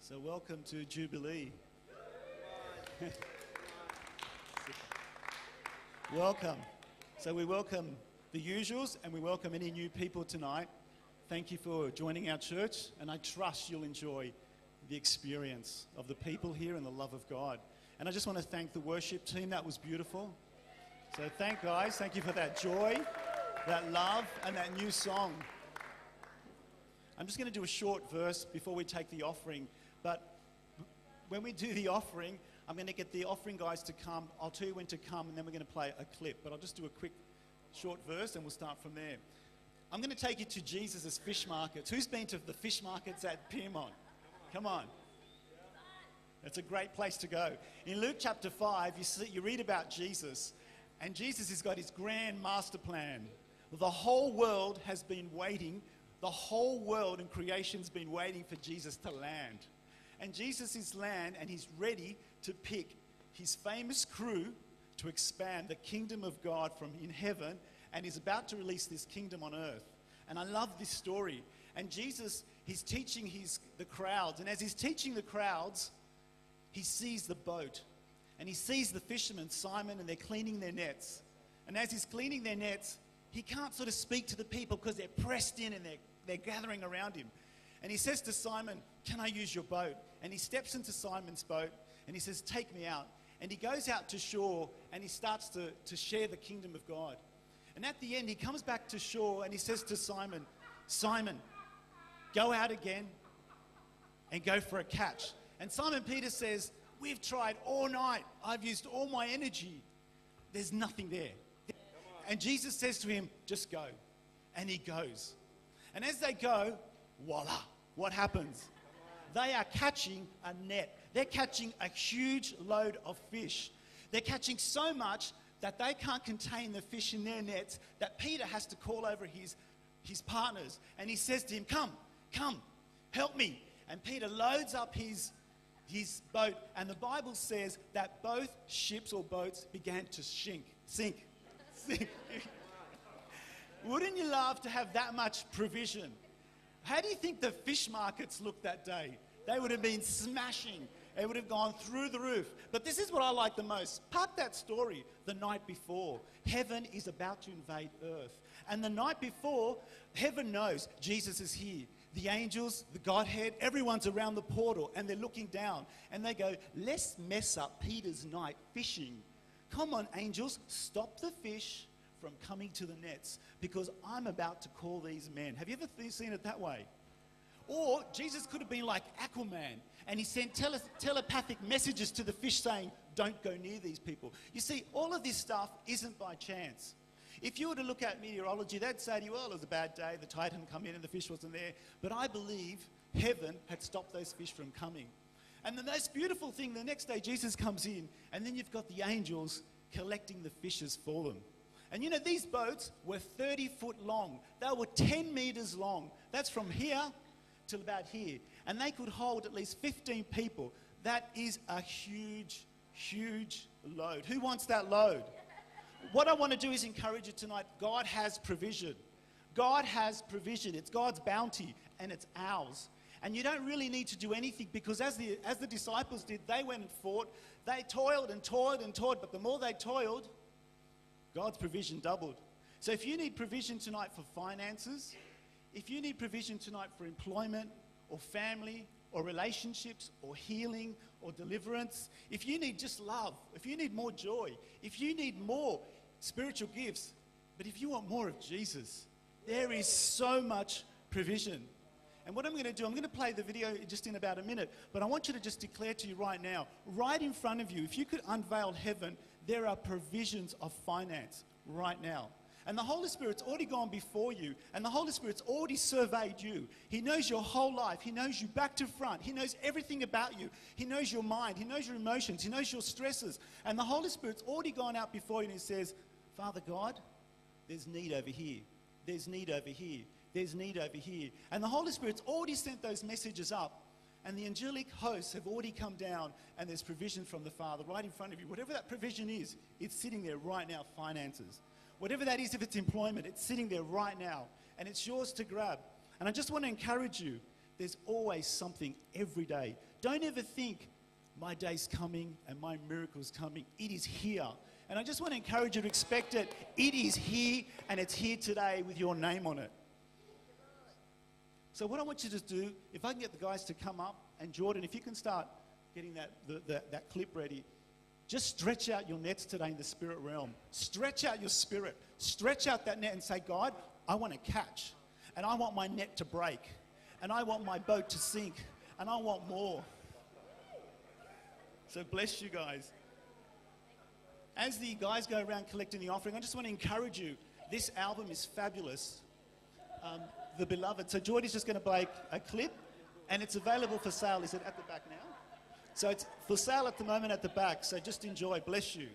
So welcome to Jubilee. Welcome. So we welcome the usuals and we welcome any new people tonight. Thank you for joining our church, and I trust you'll enjoy the experience of the people here and the love of God. And I just want to thank the worship team. That was beautiful. So thank you for that joy, that love, and that new song. I'm just going to do a short verse before we take the offering. But when we do the offering, I'm going to get the offering guys to come. I'll tell you when to come, and then we're going to play a clip. But I'll just do a quick short verse, and we'll start from there. I'm going to take you to Jesus' fish markets. Who's been to the fish markets at Piedmont? Come on. It's a great place to go. In Luke chapter 5, you read about Jesus, and Jesus has got his grand master plan. The whole world has been waiting. The whole world in creation's been waiting for Jesus to land. And Jesus is land, and he's ready to pick his famous crew to expand the kingdom of God from in heaven, and he's about to release this kingdom on earth. And I love this story. And Jesus, he's teaching the crowds, and as he's teaching the crowds, he sees the boat, and he sees the fishermen, Simon, and they're cleaning their nets. And as he's cleaning their nets, he can't sort of speak to the people because they're pressed in and they're gathering around him. And he says to Simon, "Can I use your boat?" And he steps into Simon's boat and he says, "Take me out." And he goes out to shore and he starts to share the kingdom of God. And at the end, he comes back to shore and he says to Simon, "Simon, go out again and go for a catch." And Simon Peter says, "We've tried all night. I've used all my energy. There's nothing there." And Jesus says to him, "Just go." And he goes. And as they go, voila, what happens? They are catching a net. They're catching a huge load of fish. They're catching so much that they can't contain the fish in their nets, that Peter has to call over his partners. And he says to him, come, help me. And Peter loads up his boat. And the Bible says that both ships or boats began to sink. Wouldn't you love to have that much provision? How do you think the fish markets looked that day? They would have been smashing. They would have gone through the roof. But this is what I like the most. Park that story the night before. Heaven is about to invade earth. And the night before, heaven knows Jesus is here. The angels, the Godhead, everyone's around the portal and they're looking down. And they go, "Let's mess up Peter's night fishing. Come on, angels, stop the fish from coming to the nets because I'm about to call these men." Have you ever seen it that way? Or Jesus could have been like Aquaman and he sent telepathic messages to the fish saying, "Don't go near these people." You see, all of this stuff isn't by chance. If you were to look at meteorology, they'd say to you, "Well, it was a bad day, the tide hadn't come in and the fish wasn't there." But I believe heaven had stopped those fish from coming. And the most beautiful thing, the next day Jesus comes in and then you've got the angels collecting the fishes for them. And you know, these boats were 30 foot long. They were 10 meters long. That's from here to about here. And they could hold at least 15 people. That is a huge, huge load. Who wants that load? What I want to do is encourage you tonight. God has provision. God has provision. It's God's bounty and it's ours. And you don't really need to do anything because as the disciples did, they went and fought. They toiled and toiled and toiled. But the more they toiled, God's provision doubled. So if you need provision tonight for finances, if you need provision tonight for employment or family or relationships or healing or deliverance, if you need just love, if you need more joy, if you need more spiritual gifts, but if you want more of Jesus, there is so much provision. And what I'm going to do, I'm going to play the video just in about a minute, but I want you to just declare to you right now, right in front of you, if you could unveil heaven, there are provisions of finance right now. And the Holy Spirit's already gone before you, and the Holy Spirit's already surveyed you. He knows your whole life. He knows you back to front. He knows everything about you. He knows your mind. He knows your emotions. He knows your stresses. And the Holy Spirit's already gone out before you and he says, "Father God, there's need over here. There's need over here. There's need over here." And the Holy Spirit's already sent those messages up. And the angelic hosts have already come down and there's provision from the Father right in front of you. Whatever that provision is, it's sitting there right now, finances. Whatever that is, if it's employment, it's sitting there right now. And it's yours to grab. And I just want to encourage you There's always something every day. Don't ever think, my day's coming and my miracle's coming. It is here. And I just want to encourage you to expect it. It is here, and it's here today with your name on it. So what I want you to do, if I can get the guys to come up, and Jordan, if you can start getting that clip ready, just stretch out your nets today in the spirit realm. Stretch out your spirit. Stretch out that net and say, God, I want to catch. And I want my net to break. And I want my boat to sink. And I want more. So bless you guys. As the guys go around collecting the offering, I just want to encourage you. This album is fabulous. The Beloved. So Jordy's just going to play a clip, and it's available for sale. Is it at the back now? So it's for sale at the moment at the back. So just enjoy. Bless you.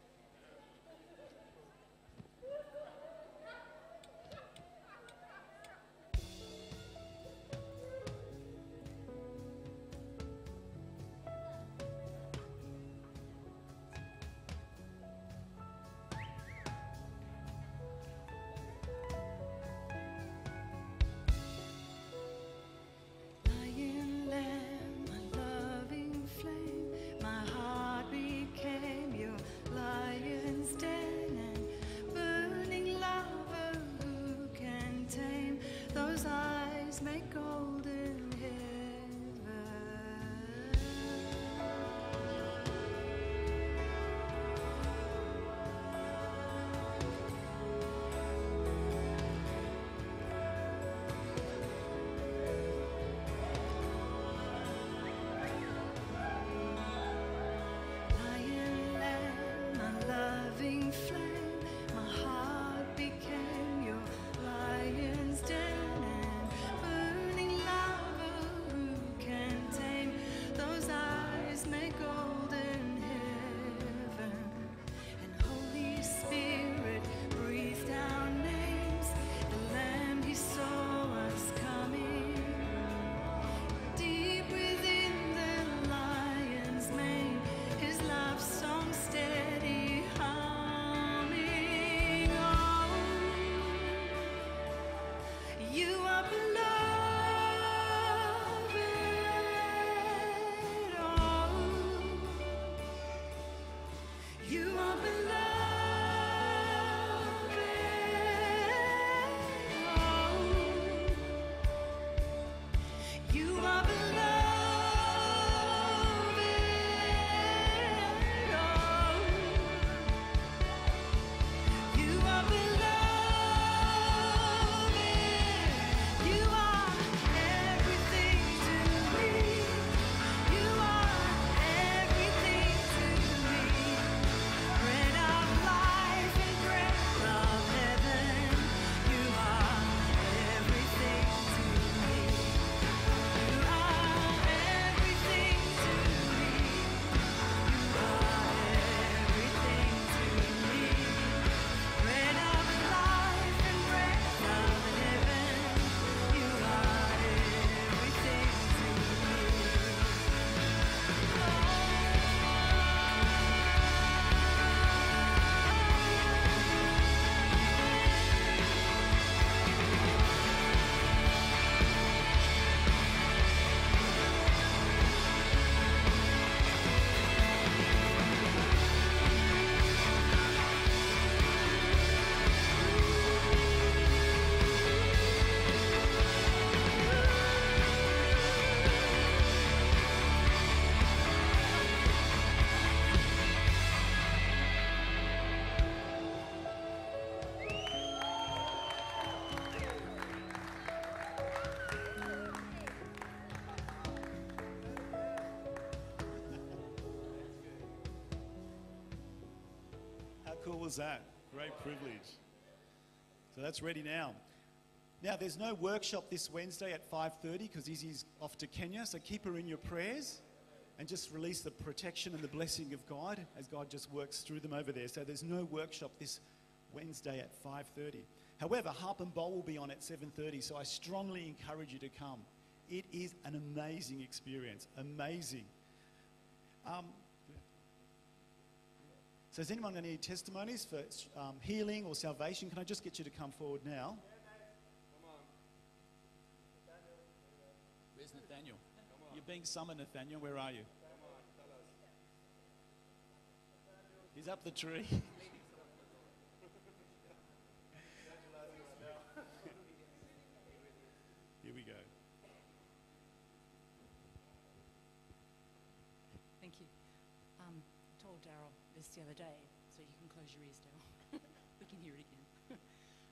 Cool was that? Great privilege. So that's ready now. Now, there's no workshop this Wednesday at 5:30 because Izzy's off to Kenya, so keep her in your prayers and just release the protection and the blessing of God as God just works through them over there. So there's no workshop this Wednesday at 5:30. However, Harp and Bowl will be on at 7:30, so I strongly encourage you to come. It is an amazing experience, amazing. So has anyone got any testimonies for healing or salvation? Can I just get you to come forward now? Where's Nathaniel? You're being summoned, Nathaniel. Where are you? He's up the tree. Here we go. Thank you. I told Daryl this the other day, so you can close your ears, Daryl. We can hear it again.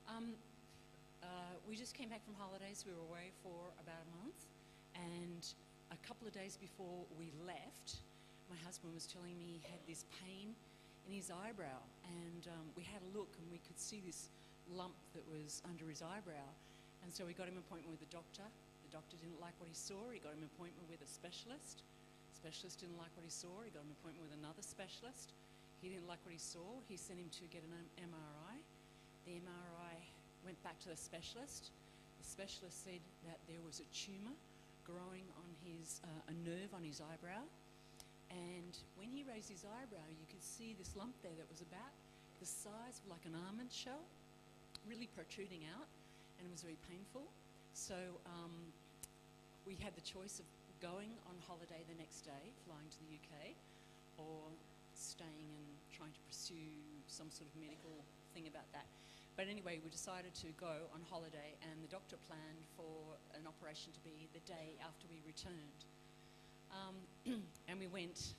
We just came back from holidays. We were away for about a month, and a couple of days before we left, my husband was telling me he had this pain in his eyebrow, and we had a look and we could see this lump that was under his eyebrow, and so we got him an appointment with the doctor. The doctor didn't like what he saw. He got him an appointment with a specialist. Specialist didn't like what he saw. He got him an appointment with another specialist. He didn't like what he saw. He sent him to get an MRI. The MRI went back to the specialist. The specialist said that there was a tumour growing on his, a nerve on his eyebrow. And when he raised his eyebrow, you could see this lump there that was about the size of like an almond shell, really protruding out, and it was very painful. So we had the choice of going on holiday the next day, flying to the UK, or staying and trying to pursue some sort of medical thing about that. But anyway, we decided to go on holiday, and the doctor planned for an operation to be the day after we returned. And we went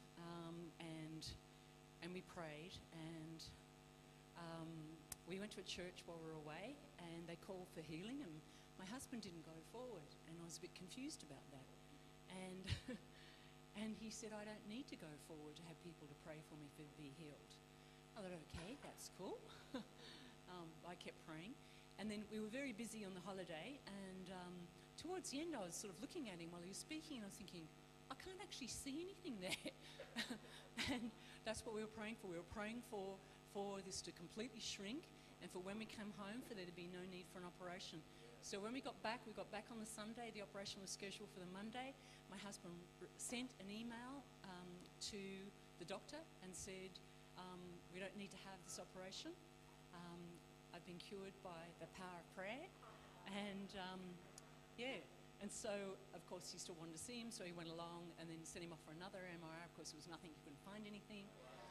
and we prayed, and we went to a church while we were away, and they called for healing, and my husband didn't go forward, and I was a bit confused about that. And and he said, I don't need to go forward to have people to pray for me to be healed. I thought, okay, that's cool. I kept praying, and then we were very busy on the holiday, and towards the end I was sort of looking at him while he was speaking, and I was thinking, I can't actually see anything there. And that's what we were praying for. We were praying for this to completely shrink, and for when we came home for there to be no need for an operation. So when we got back on the Sunday. The operation was scheduled for the Monday. My husband sent an email to the doctor and said, we don't need to have this operation. I've been cured by the power of prayer. And yeah, and so of course he still wanted to see him, so he went along and then sent him off for another MRI. Of course there was nothing, he couldn't find anything.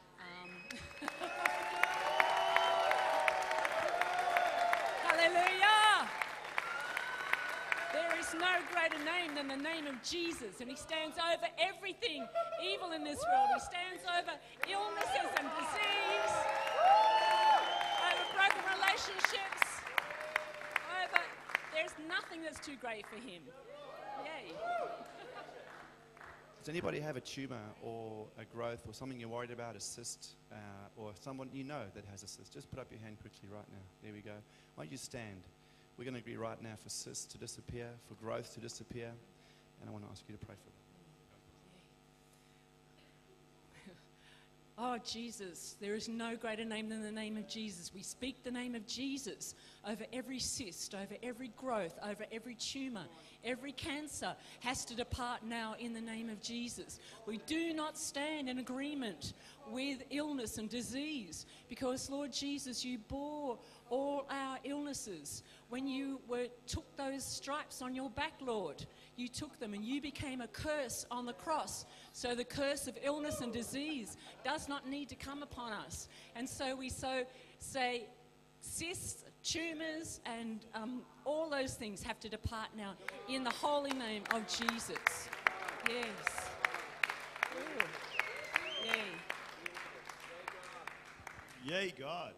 Hallelujah! There is no greater name than the name of Jesus, and he stands over everything evil in this world. He stands over illnesses and disease, over broken relationships, over... There's nothing that's too great for him. Yay. Does anybody have a tumour or a growth or something you're worried about, a cyst, or someone you know that has a cyst? Just put up your hand quickly right now. There we go. Why don't you stand? We're going to agree right now for cysts to disappear, for growth to disappear, and I want to ask you to pray for them. Oh, Jesus, there is no greater name than the name of Jesus. We speak the name of Jesus over every cyst, over every growth, over every tumour. Every cancer has to depart now in the name of Jesus. We do not stand in agreement with illness and disease because, Lord Jesus, you bore all our illnesses. When you took those stripes on your back, Lord, you took them and you became a curse on the cross. So the curse of illness and disease does not need to come upon us. And so we say cysts, tumours, and all those things have to depart now in the holy name of Jesus. Yes. Ooh. Yay. Yay, God.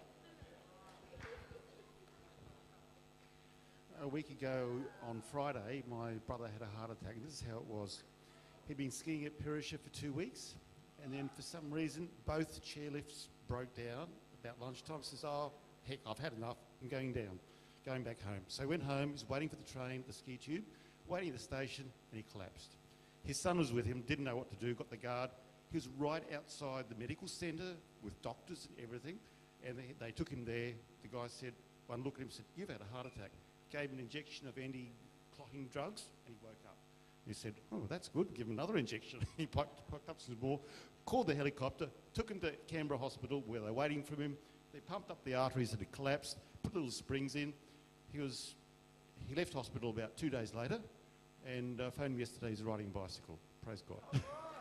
A week ago on Friday, my brother had a heart attack, and this is how it was. He'd been skiing at Perisher for 2 weeks, and then for some reason, both chairlifts broke down about lunchtime. He says, oh, heck, I've had enough. I'm going back home. So he went home, he was waiting for the train, the ski tube, waiting at the station, and he collapsed. His son was with him, didn't know what to do, got the guard. He was right outside the medical centre with doctors and everything, and they took him there. The guy said, one looked at him and said, you've had a heart attack. Gave him an injection of anti-clotting drugs, and he woke up. He said, oh, that's good, give him another injection. He picked up some more, called the helicopter, took him to Canberra Hospital where they were waiting for him. They pumped up the arteries that had collapsed, put little springs in. He left hospital about 2 days later, And phoned me yesterday, he's riding a bicycle. Praise God.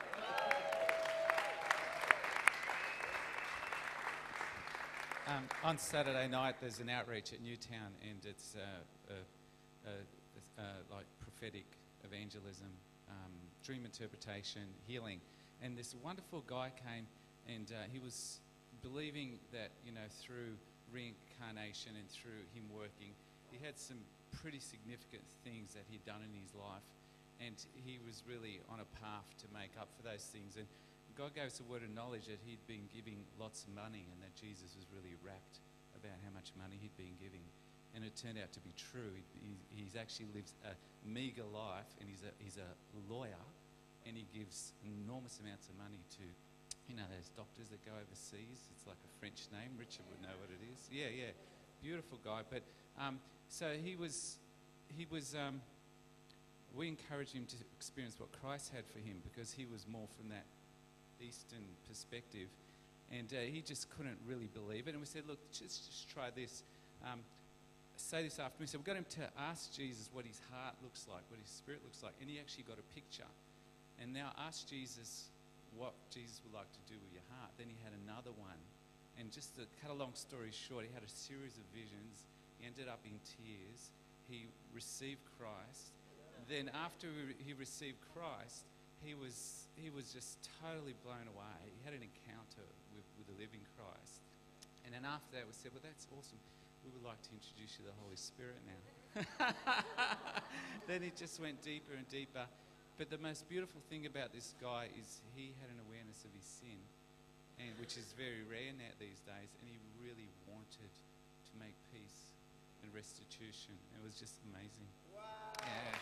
On Saturday night, there's an outreach at Newtown, and it's like prophetic evangelism, dream interpretation, healing. And this wonderful guy came, and he was believing that, through reincarnation and through him working, he had some pretty significant things that he'd done in his life, and he was really on a path to make up for those things. And God gave us a word of knowledge that he'd been giving lots of money, and that Jesus was really rapt about how much money he'd been giving. And it turned out to be true. He's actually lives a meager life, and he's a lawyer, and he gives enormous amounts of money to, those doctors that go overseas. It's like a French name. Richard would know what it is. Yeah. Beautiful guy. But so he was. We encouraged him to experience what Christ had for him, because he was more from that Eastern perspective, and he just couldn't really believe it. And we said, look, just try this. Say this after me. So we got him to ask Jesus what his heart looks like, what his spirit looks like, and he actually got a picture. And now ask Jesus what Jesus would like to do with your heart. Then he had another one, and just to cut a long story short, he had a series of visions. He ended up in tears. He received Christ. Then after he received Christ, he was just totally blown away. He had an encounter with the living Christ. And then after that, we said, well, that's awesome. We would like to introduce you to the Holy Spirit now. Then it just went deeper and deeper. But the most beautiful thing about this guy is he had an awareness of his sin, and which is very rare now these days, and he really wanted to make peace and restitution. It was just amazing. Wow. Yeah.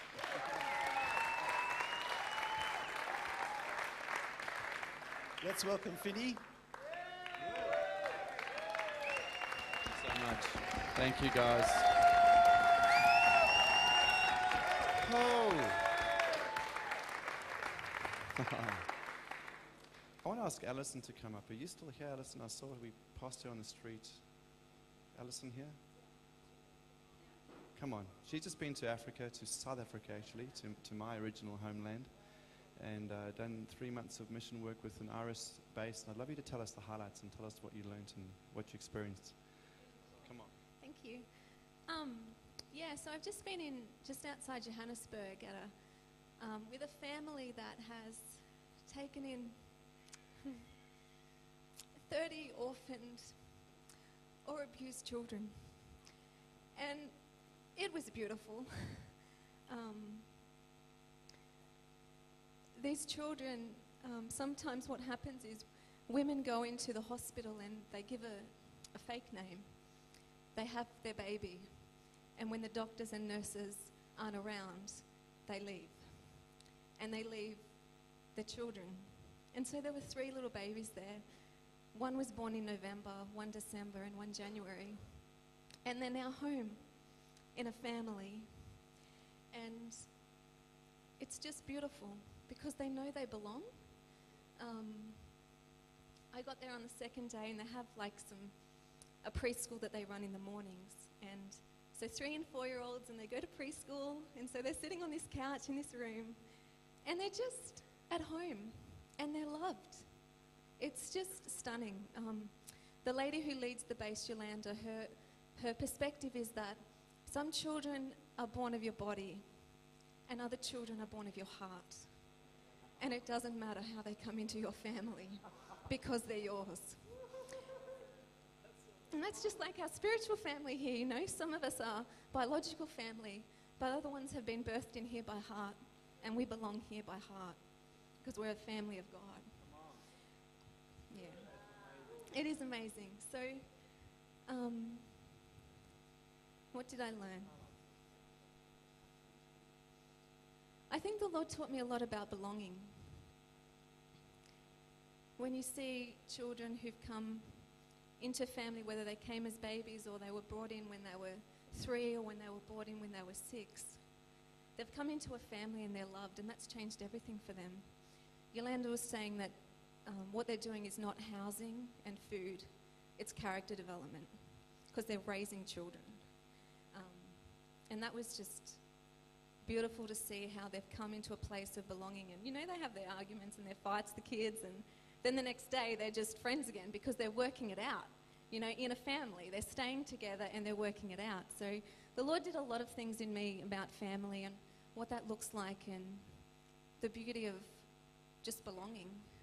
Let's welcome Fini. Thank you so much. Thank you, guys. Oh. I want to ask Alison to come up. Are you still here, Alison? I saw we passed her on the street. Alison here? Come on. She's just been to Africa, to South Africa actually, to my original homeland, and done 3 months of mission work with an Irish base. And I'd love you to tell us the highlights and tell us what you learned and what you experienced. Come on. Thank you. So I've just been just outside Johannesburg at with a family that has taken in 30 orphaned or abused children. And it was beautiful. These children, sometimes what happens is women go into the hospital and they give a fake name. They have their baby, and when the doctors and nurses aren't around, they leave. And they leave the children. And so there were 3 little babies there. One was born in November, 1 December, and 1 January. And they're now home in a family. And it's just beautiful because they know they belong. I got there on the 2nd day, and they have like a preschool that they run in the mornings. And so 3 and 4-year-olds, and they go to preschool, and so they're sitting on this couch in this room, and they're just at home, and they're loved. It's just stunning. The lady who leads the base, Yolanda, her perspective is that some children are born of your body, and other children are born of your heart. And it doesn't matter how they come into your family, because they're yours. And that's just like our spiritual family here, you know. Some of us are biological family, but other ones have been birthed in here by heart, and we belong here by heart, because we're a family of God. Yeah. It is amazing. So, what did I learn? I think the Lord taught me a lot about belonging. When you see children who've come into family, whether they came as babies or they were brought in when they were 3 or when they were brought in when they were 6, they've come into a family and they're loved, and that's changed everything for them. Yolanda was saying that what they're doing is not housing and food, it's character development, because they're raising children. And that was just beautiful to see how they've come into a place of belonging. And, you know, they have their arguments and their fights, the kids, and then the next day they're just friends again because they're working it out. You know, in a family, they're staying together and they're working it out. So the Lord did a lot of things in me about family and what that looks like and the beauty of just belonging.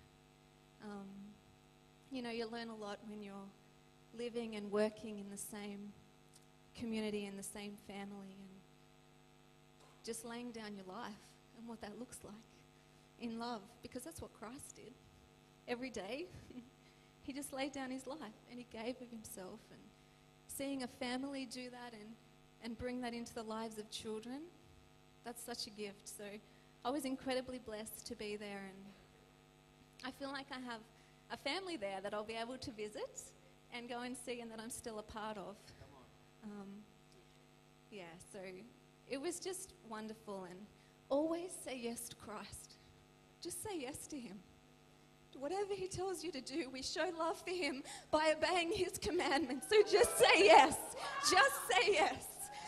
You know, you learn a lot when you're living and working in the same community and the same family and just laying down your life and what that looks like in love, because that's what Christ did. Every day, he just laid down his life and he gave of himself. And seeing a family do that and bring that into the lives of children, that's such a gift. So I was incredibly blessed to be there, and I feel like I have a family there that I'll be able to visit and go and see and that I'm still a part of. Yeah, so it was just wonderful. And always say yes to Christ. Just say yes to him. Whatever he tells you to do, we show love for him by obeying his commandments. So just say yes. Just say yes.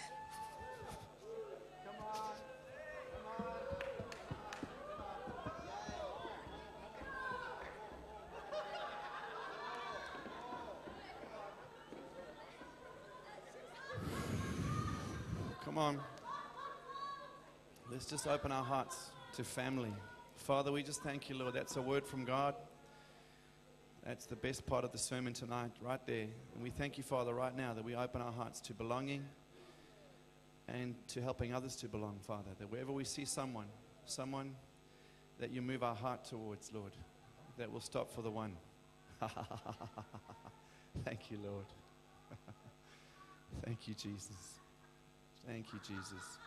Come on. Let's just open our hearts to family. Father, we just thank you, Lord. That's a word from God. That's the best part of the sermon tonight, right there. And we thank you, Father, right now that we open our hearts to belonging and to helping others to belong, Father. That wherever we see someone that you move our heart towards, Lord, that will stop for the one. Thank you, Lord. Thank you, Jesus. Thank you, Jesus.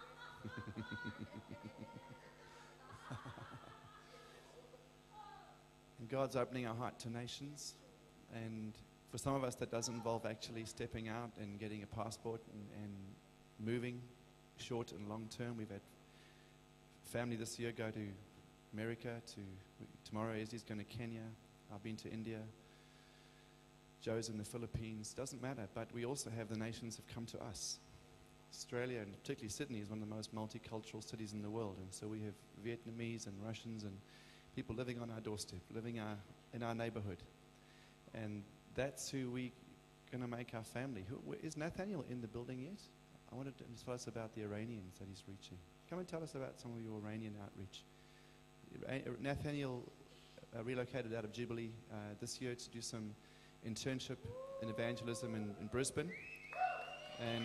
And God's opening our heart to nations, and for some of us that doesn't involve actually stepping out and getting a passport and moving short and long term. We've had family this year go to America, tomorrow Izzy's going to Kenya, I've been to India, Joe's in the Philippines, doesn't matter, but we also have the nations have come to us. Australia, and particularly Sydney, is one of the most multicultural cities in the world, and so we have Vietnamese and Russians and people living on our doorstep, living in our neighborhood, and that's who we're going to make our family. Is Nathaniel in the building yet? I wanted to tell us about the Iranians that he's reaching. Come and tell us about some of your Iranian outreach. Nathaniel relocated out of Jubilee this year to do some internship in evangelism in Brisbane, and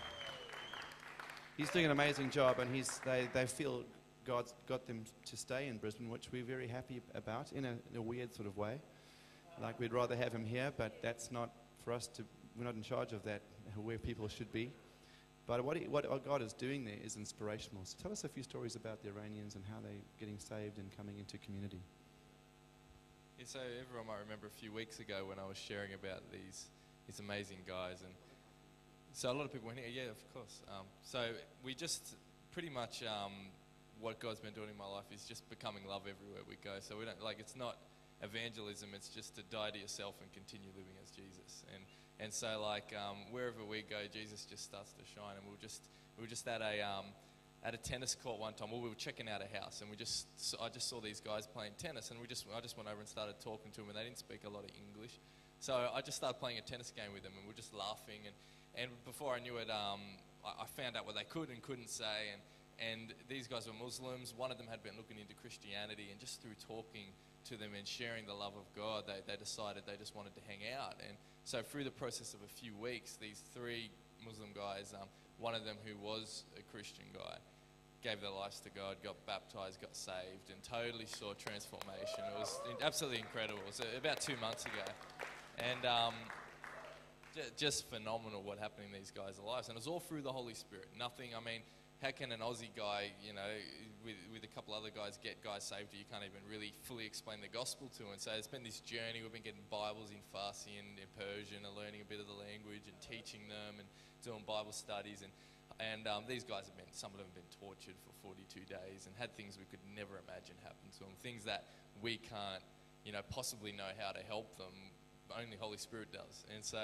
he's doing an amazing job, and they feel God's got them to stay in Brisbane, which we're very happy about in a weird sort of way. Like, we'd rather have him here, but that's not for us to, we're not in charge of that, where people should be. But what God is doing there is inspirational. So tell us a few stories about the Iranians and how they're getting saved and coming into community. Yeah, so everyone might remember a few weeks ago when I was sharing about these amazing guys, and so a lot of people went, yeah, of course. So we just pretty much what God's been doing in my life is just becoming love everywhere we go. So we don't, like, it's not evangelism, it's just to die to yourself and continue living as Jesus. And so, like, wherever we go, Jesus just starts to shine. And we were just at a tennis court one time. Well, we were checking out a house, and I just saw these guys playing tennis, and I just went over and started talking to them, and they didn't speak a lot of English. So I just started playing a tennis game with them, and we were just laughing. And before I knew it, I found out what they could and couldn't say. And these guys were Muslims. One of them had been looking into Christianity, and just through talking to them and sharing the love of God, they decided they just wanted to hang out. And so through the process of a few weeks, these three Muslim guys, one of them who was a Christian guy, gave their lives to God, got baptized, got saved, and totally saw transformation. It was absolutely incredible. It was about 2 months ago. And just phenomenal what happened in these guys' lives. And it was all through the Holy Spirit. Nothing, I mean, how can an Aussie guy, with a couple other guys, get guys saved who you can't even really fully explain the gospel to? And so it's been this journey. We've been getting Bibles in Farsi and in Persian and learning a bit of the language and teaching them and doing Bible studies. And these guys some of them have been tortured for 42 days and had things we could never imagine happen to them, things that we can't, possibly know how to help them. Only Holy Spirit does. And so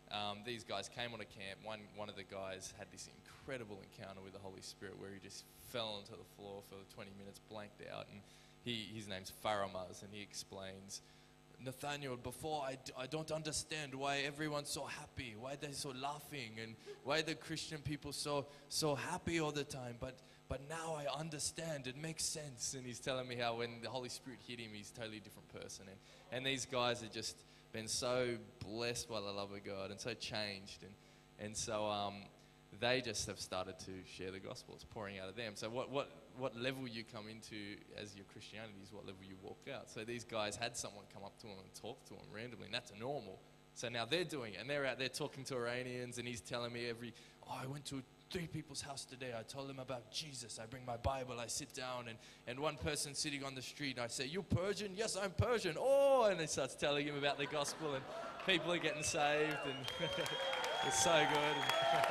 these guys came on a camp. One of the guys had this incredible encounter with the Holy Spirit where he just fell onto the floor for 20 minutes, blanked out, and his name's Faramaz, and he explains, Nathaniel, before I don't understand why everyone's so happy, why they're so laughing, and why the Christian people so happy all the time, but now I understand, it makes sense. And he's telling me how when the Holy Spirit hit him, he's a totally different person. And these guys have just been so blessed by the love of God and so changed. And so they just have started to share the gospel. It's pouring out of them. So what level you come into as your Christianity is what level you walk out. So these guys had someone come up to them and talk to them randomly, and that's normal. So now they're doing it, and they're out there talking to Iranians, and he's telling me I went to 3 people's house today. I told them about Jesus. I bring my Bible. I sit down, and one person sitting on the street, and I say, you Persian? Yes, I'm Persian. Oh, and he starts telling him about the gospel, and people are getting saved, and it's so good.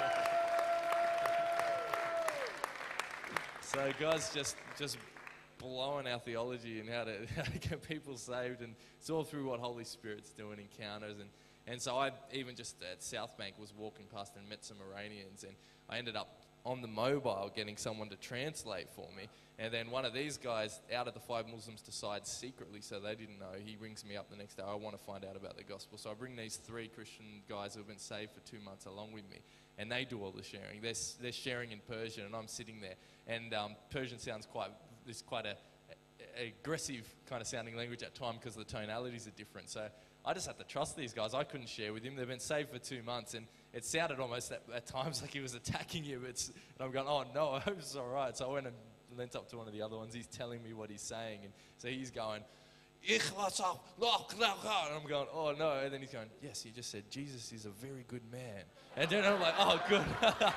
So God's just blowing our theology and how to get people saved, and it's all through what Holy Spirit's doing, encounters. And so I even just at South Bank was walking past and met some Iranians, and I ended up on the mobile getting someone to translate for me. And then one of these guys, out of the 5 Muslims, decides secretly, so they didn't know, he rings me up the next day, I want to find out about the gospel. So I bring these 3 Christian guys who have been saved for 2 months along with me, and they do all the sharing. They're sharing in Persian, and I'm sitting there. And Persian sounds quite a aggressive kind of sounding language at times because the tonalities are different. So I just have to trust these guys. I couldn't share with him. They've been saved for 2 months, and it sounded almost at times like he was attacking him. And I'm going, oh no, I hope it's all right. So I went and leant up to one of the other ones. He's telling me what he's saying, and so he's going, and I'm going, oh no. And then he's going, yes, he just said Jesus is a very good man. And then I'm like, oh good.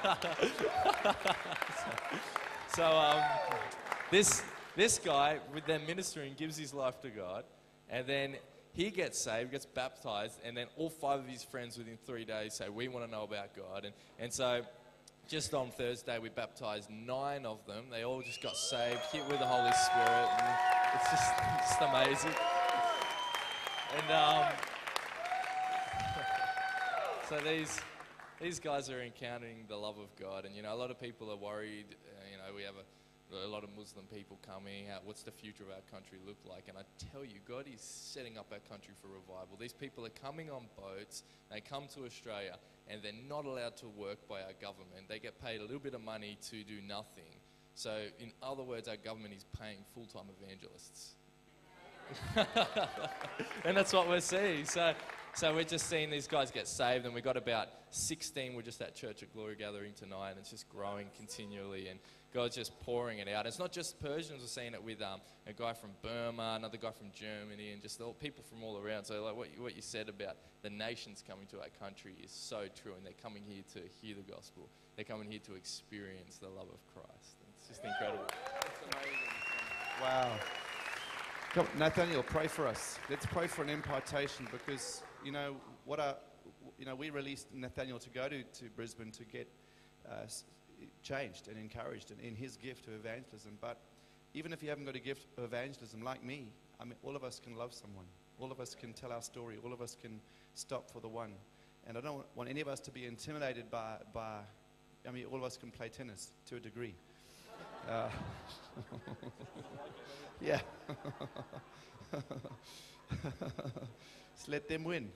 So this guy, with them ministering, gives his life to God, and then he gets saved, gets baptized, and then all 5 of his friends within 3 days say, we want to know about God. And so just on Thursday, we baptized 9 of them. They all just got saved, hit with the Holy Spirit, and it's just amazing. And so these guys are encountering the love of God, and a lot of people are worried. We have a lot of Muslim people coming. What's the future of our country look like? And I tell you, God is setting up our country for revival. These people are coming on boats. They come to Australia, and they're not allowed to work by our government. They get paid a little bit of money to do nothing. So, in other words, our government is paying full-time evangelists. And that's what we're seeing. So we're just seeing these guys get saved, and we've got about 16. We're just at Church of Glory gathering tonight, and it's just growing continually, and God's just pouring it out. It's not just Persians. We're seeing it with a guy from Burma, another guy from Germany, and just all people from all around. So like what you said about the nations coming to our country is so true, and they're coming here to hear the gospel. They're coming here to experience the love of Christ. It's just incredible. It's amazing. Wow. Come, Nathaniel, pray for us. Let's pray for an impartation, because we released Nathaniel to go to Brisbane to get changed and encouraged in his gift of evangelism. But even if you haven't got a gift of evangelism like me, I mean, all of us can love someone. All of us can tell our story. All of us can stop for the one. And I don't want any of us to be intimidated by all of us can play tennis to a degree. Yeah. Just let them win.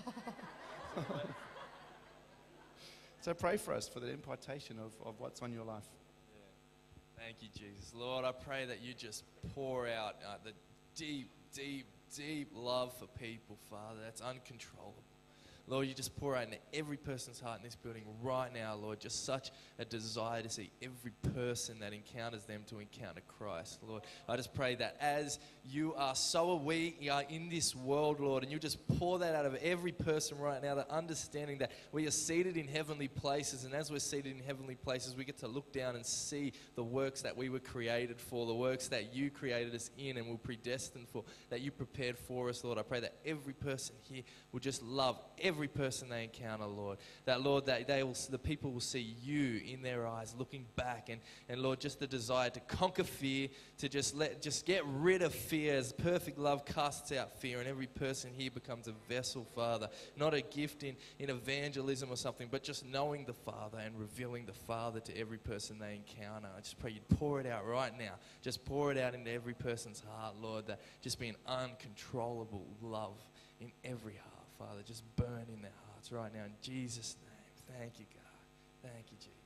So pray for us for the impartation of what's on your life. Yeah. Thank you, Jesus. Lord, I pray that you just pour out the deep, deep, deep love for people, Father. That's uncontrollable. Lord, you just pour out into every person's heart in this building right now, Lord, just such a desire to see every person that encounters them to encounter Christ, Lord. I just pray that as you are, so are we are in this world, Lord, and you just pour that out of every person right now, the understanding that we are seated in heavenly places, and as we're seated in heavenly places, we get to look down and see the works that we were created for, the works that you created us in and were predestined for, that you prepared for us, Lord. I pray that every person here will just love every every person they encounter, Lord. That, Lord, that the people will see you in their eyes looking back. And Lord, just the desire to conquer fear, to just get rid of fear, as perfect love casts out fear. And every person here becomes a vessel, Father. Not a gift in evangelism or something, but just knowing the Father and revealing the Father to every person they encounter. I just pray you'd pour it out right now. Just pour it out into every person's heart, Lord, that just be an uncontrollable love in every heart, Father. Just burn in their hearts right now in Jesus' name. Thank you, God. Thank you, Jesus.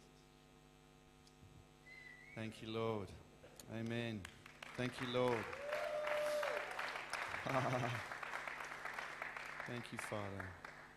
Thank you, Lord. Amen. Thank you, Lord. Thank you, Father.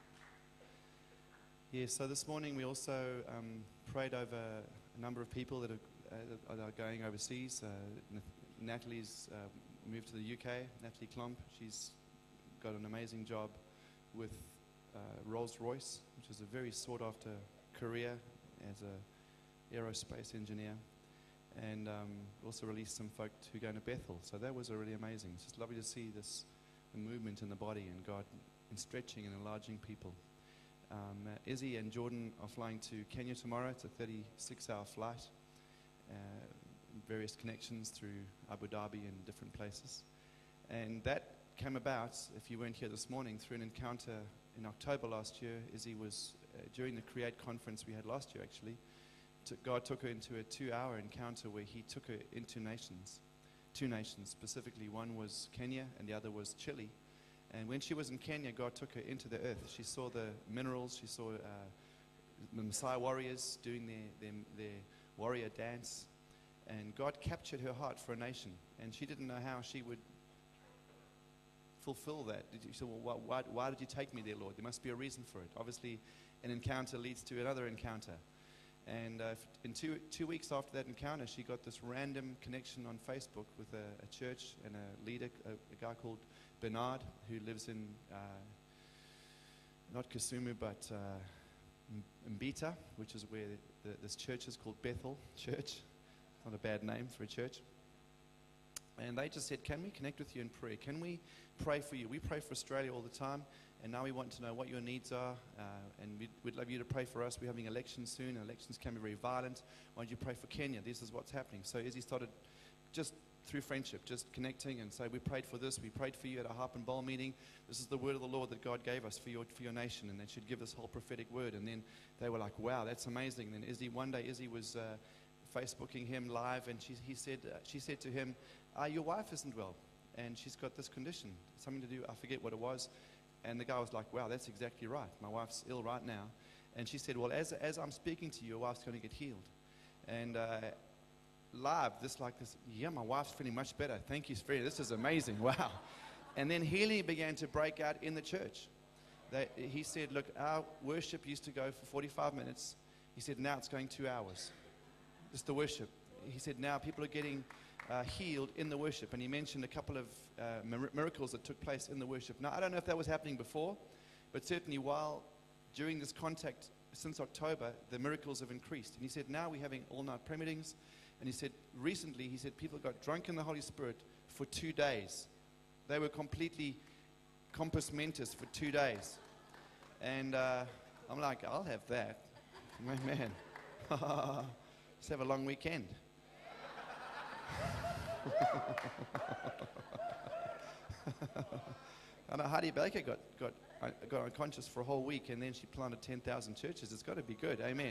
Yeah, so this morning we also prayed over a number of people that are going overseas. Natalie's moved to the UK, Natalie Klomp. She's got an amazing job with Rolls-Royce, which is a very sought-after career as an aerospace engineer. And also released some folk to go to Bethel. So that was really amazing. It's just lovely to see this movement in the body and God and stretching and enlarging people. Izzy and Jordan are flying to Kenya tomorrow. It's a 36-hour flight. Various connections through Abu Dhabi and different places. And that came about, if you weren't here this morning, through an encounter in October last year. Izzy was, during the Create conference we had last year actually, God took her into a 2-hour encounter where he took her into two nations specifically. One was Kenya and the other was Chile. And when she was in Kenya, God took her into the earth. She saw the minerals, she saw the Maasai warriors doing their warrior dance. And God captured her heart for a nation. And she didn't know how she would fulfill that. She said, well, why did you take me there, Lord? There must be a reason for it. Obviously, an encounter leads to another encounter. And in 2 weeks after that encounter, she got this random connection on Facebook with a church and a leader, a guy called Bernard, who lives in, not Kisumu, but Mbita, which is where this church is called Bethel Church. Not a bad name for a church. And they just said, can we connect with you in prayer? Can we pray for you? We pray for Australia all the time, and now we want to know what your needs are, and we'd love you to pray for us. We're having elections soon, and elections can be very violent. Why don't you pray for Kenya? This is what's happening. So Izzy started just through friendship, just connecting and say, we prayed for this, we prayed for you at a Harp and Bowl meeting. This is the word of the Lord that God gave us for your nation, and they should give this whole prophetic word. And then they were like, wow, that's amazing. And then one day Izzy was Facebooking him live, and she said to him, your wife isn't well, and she's got this condition, something to do, I forget what it was. And the guy was like, wow, that's exactly right. My wife's ill right now. And she said, well, as I'm speaking to you, your wife's going to get healed. And live, yeah, my wife's feeling much better. Thank you, Freddie. This is amazing. Wow. And then healing began to break out in the church. He said, look, our worship used to go for 45 minutes. He said, now it's going 2 hours. Just the worship. He said, now people are getting healed in the worship. And he mentioned a couple of miracles that took place in the worship. Now, I don't know if that was happening before, but certainly during this contact since October, the miracles have increased. And he said, now we're having all-night prayer meetings. And he said, recently, people got drunk in the Holy Spirit for 2 days. They were completely compos mentis for 2 days. And I'm like, I'll have that. Man. Let's have a long weekend. I know Heidi Baker got unconscious for a whole week, and then she planted 10,000 churches. It's got to be good. Amen.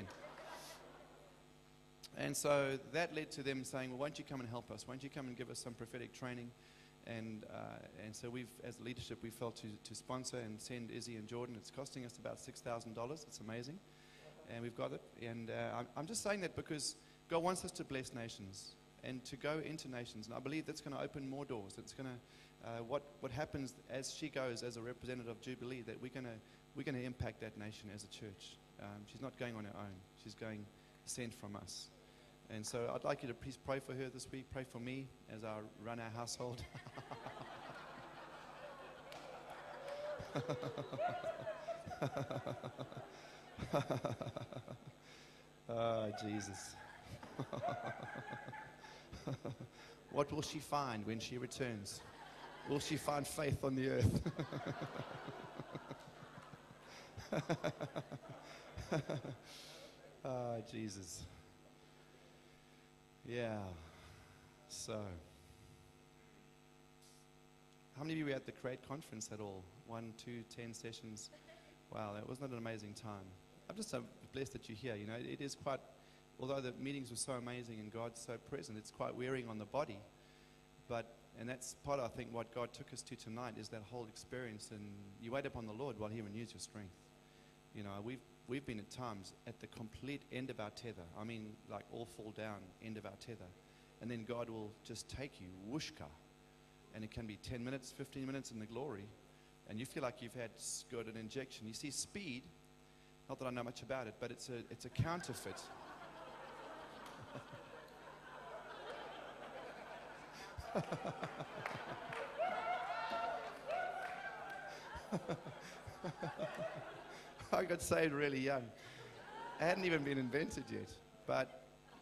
And so that led to them saying, well, won't you come and help us? Won't you come and give us some prophetic training? And so we've, as leadership, we felt to sponsor and send Izzy and Jordan. It's costing us about $6,000. It's amazing. And we've got it. And I'm just saying that because God wants us to bless nations and to go into nations. And I believe that's going to open more doors. It's going to, what happens as she goes as a representative of Jubilee, that we're going to impact that nation as a church. She's not going on her own. She's going sent from us. And so I'd like you to please pray for her this week. Pray for me as I run our household. Oh, Jesus. What will she find when she returns? Will she find faith on the earth? Oh, Jesus. Yeah. So, how many of you were at the Create conference at all? 1, 2, 10 sessions? Wow, that wasn't an amazing time. I'm just so blessed that you're here. You know, it is quite, although the meetings were so amazing and God's so present, it's quite wearing on the body. And that's part of, I think, what God took us to tonight is that whole experience. And you wait upon the Lord while He renews your strength. You know, we've been at times at the complete end of our tether. I mean, like all fall down, end of our tether. And then God will just take you, whooshka. And it can be 10 minutes, 15 minutes in the glory. And you feel like you've got an injection. You see, speed, not that I know much about it, but it's a counterfeit. I got saved really young. It hadn't even been invented yet. But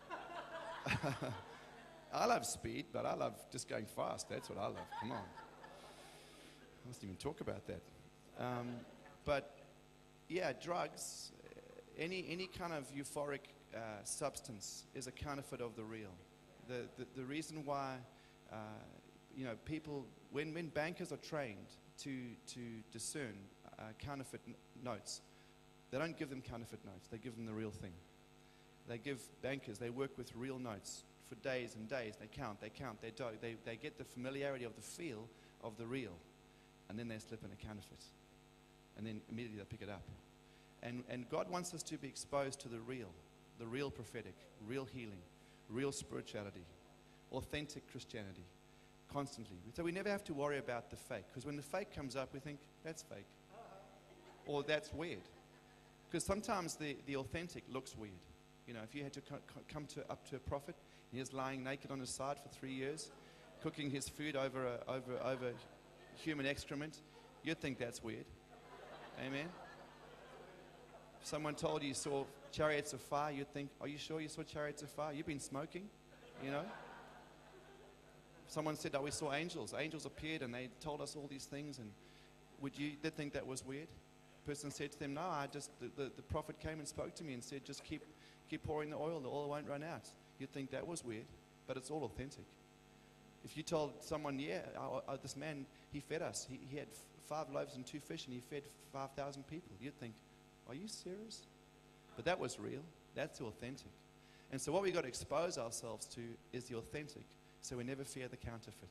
I love speed, but I love just going fast. That's what I love. Come on. I mustn't even talk about that. But yeah, drugs, any kind of euphoric substance is a counterfeit of the real. The reason why, people, when bankers are trained to discern counterfeit notes, they don't give them counterfeit notes. They give them the real thing. They give bankers, they work with real notes for days and days. They count, they get the familiarity of the feel of the real. And then they slip in a counterfeit. And then immediately they pick it up. And God wants us to be exposed to the real prophetic, real healing, real spirituality, authentic Christianity, constantly. So we never have to worry about the fake. Because when the fake comes up, we think, that's fake. Or that's weird. Because sometimes the authentic looks weird. You know, if you had to come up to a prophet, and he's lying naked on his side for 3 years, cooking his food over human excrement, you'd think that's weird. Amen? If someone told you saw chariots of fire, you'd think, are you sure you saw chariots of fire? You've been smoking, you know? If someone said, we saw angels. Angels appeared and they told us all these things, and they'd think that was weird? The person said to them, no, the prophet came and spoke to me and said, just keep pouring the oil won't run out. You'd think that was weird, but it's all authentic. If you told someone, this man, he fed us. He had 5 loaves and 2 fish, and he fed 5,000 people. You'd think, are you serious? But that was real. That's authentic. And so what we've got to expose ourselves to is the authentic, so we never fear the counterfeit.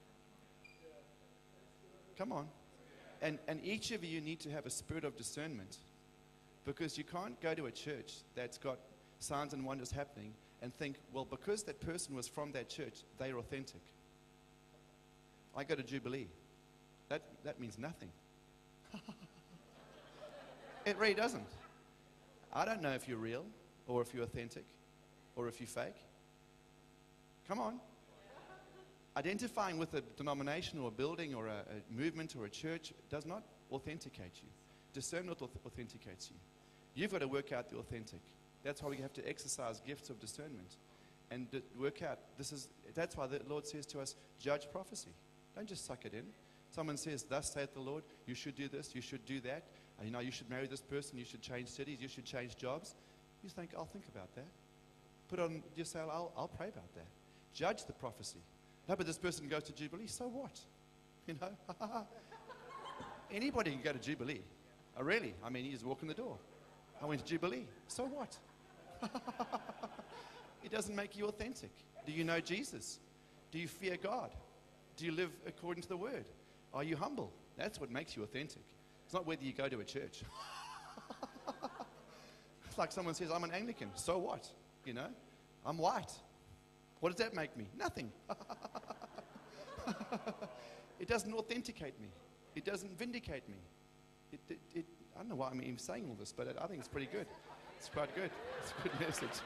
Come on. And each of you need to have a spirit of discernment, because you can't go to a church that's got signs and wonders happening and think, well, because that person was from that church, they're authentic. I go to Jubilee. That means nothing. It really doesn't. I don't know if you're real or if you're authentic or if you're fake. Come on. Identifying with a denomination or a building or a movement or a church does not authenticate you. Discernment authenticates you. You've got to work out the authentic. That's why we have to exercise gifts of discernment and work out. That's why the Lord says to us, judge prophecy. Don't just suck it in. Someone says, thus saith the Lord, you should do this, you should do that. You should marry this person, you should change cities, you should change jobs. You think, I'll think about that. Put on, just say, I'll pray about that. Judge the prophecy. No, but this person goes to Jubilee, so what? You know? Anybody can go to Jubilee. Oh, really? I mean, you just walk in the door. I went to Jubilee. So what? It doesn't make you authentic. Do you know Jesus? Do you fear God? Do you live according to the word? Are you humble? That's what makes you authentic. It's not whether you go to a church. It's like someone says, I'm an Anglican. So what? You know? I'm white. What does that make me? Nothing. It doesn't authenticate me. It doesn't vindicate me. I don't know why I'm even saying all this, but I think it's pretty good. It's quite good. It's a good message.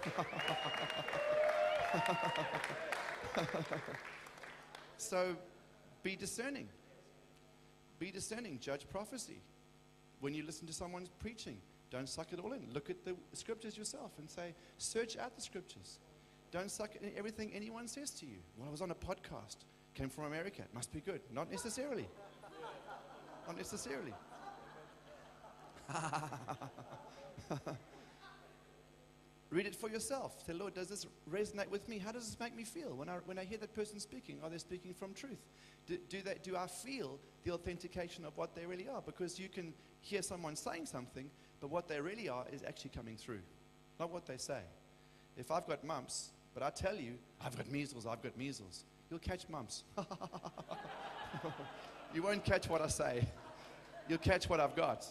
So, be discerning. Be discerning. Judge prophecy. When you listen to someone's preaching, don't suck it all in. Look at the scriptures yourself and say, search out the scriptures. Don't suck in everything anyone says to you. Well, I was on a podcast. Came from America. It must be good. Not necessarily. Not necessarily. Read it for yourself. Say, Lord, does this resonate with me? How does this make me feel? When I hear that person speaking, are they speaking from truth? Do I feel the authentication of what they really are? Because you can hear someone saying something, but what they really are is actually coming through, not what they say. If I've got mumps, but I tell you, I've got measles, you'll catch mumps. You won't catch what I say. You'll catch what I've got.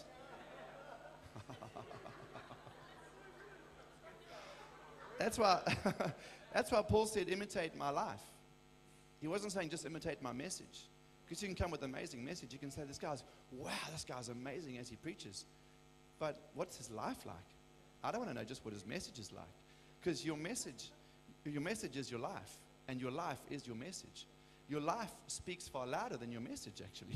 That's why Paul said, imitate my life. He wasn't saying just imitate my message. Because you can come with an amazing message. You can say, this guy's amazing as he preaches. But what's his life like? I don't want to know just what his message is like. Because your message is your life. And your life is your message. Your life speaks far louder than your message, actually.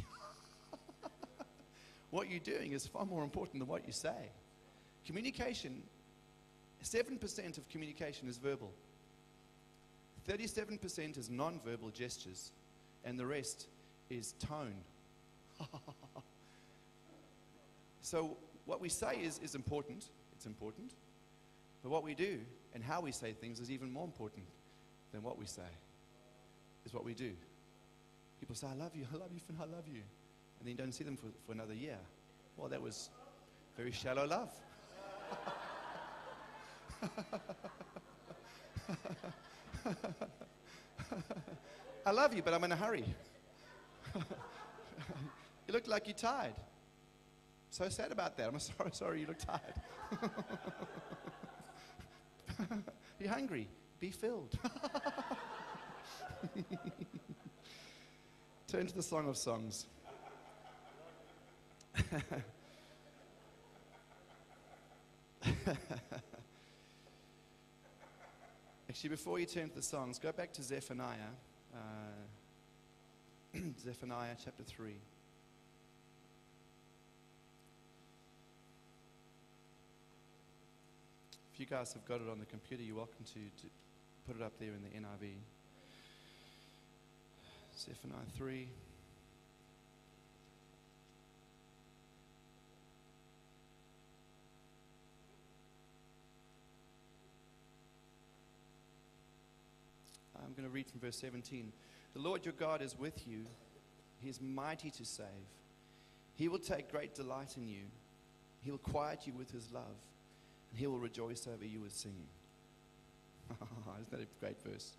What you're doing is far more important than what you say. Communication, 7% of communication is verbal. 37% is non-verbal gestures. And the rest is tone. So what we say is important. It's important. But what we do and how we say things is even more important than what we say. Is what we do. People say, I love you, Finn, I love you. And then you don't see them for another year. Well, that was very shallow love. I love you, but I'm in a hurry. You look like you're tired. So sad about that. I'm sorry you look tired. You're hungry. Be filled. Turn to the Song of Songs. Actually, before you turn to the songs, go back to Zephaniah. Zephaniah chapter 3. If you guys have got it on the computer, you're welcome to put it up there in the NIV. Zephaniah 3. I'm going to read from verse 17. The Lord your God is with you. He is mighty to save. He will take great delight in you. He will quiet you with his love. And he will rejoice over you with singing. Isn't that a great verse?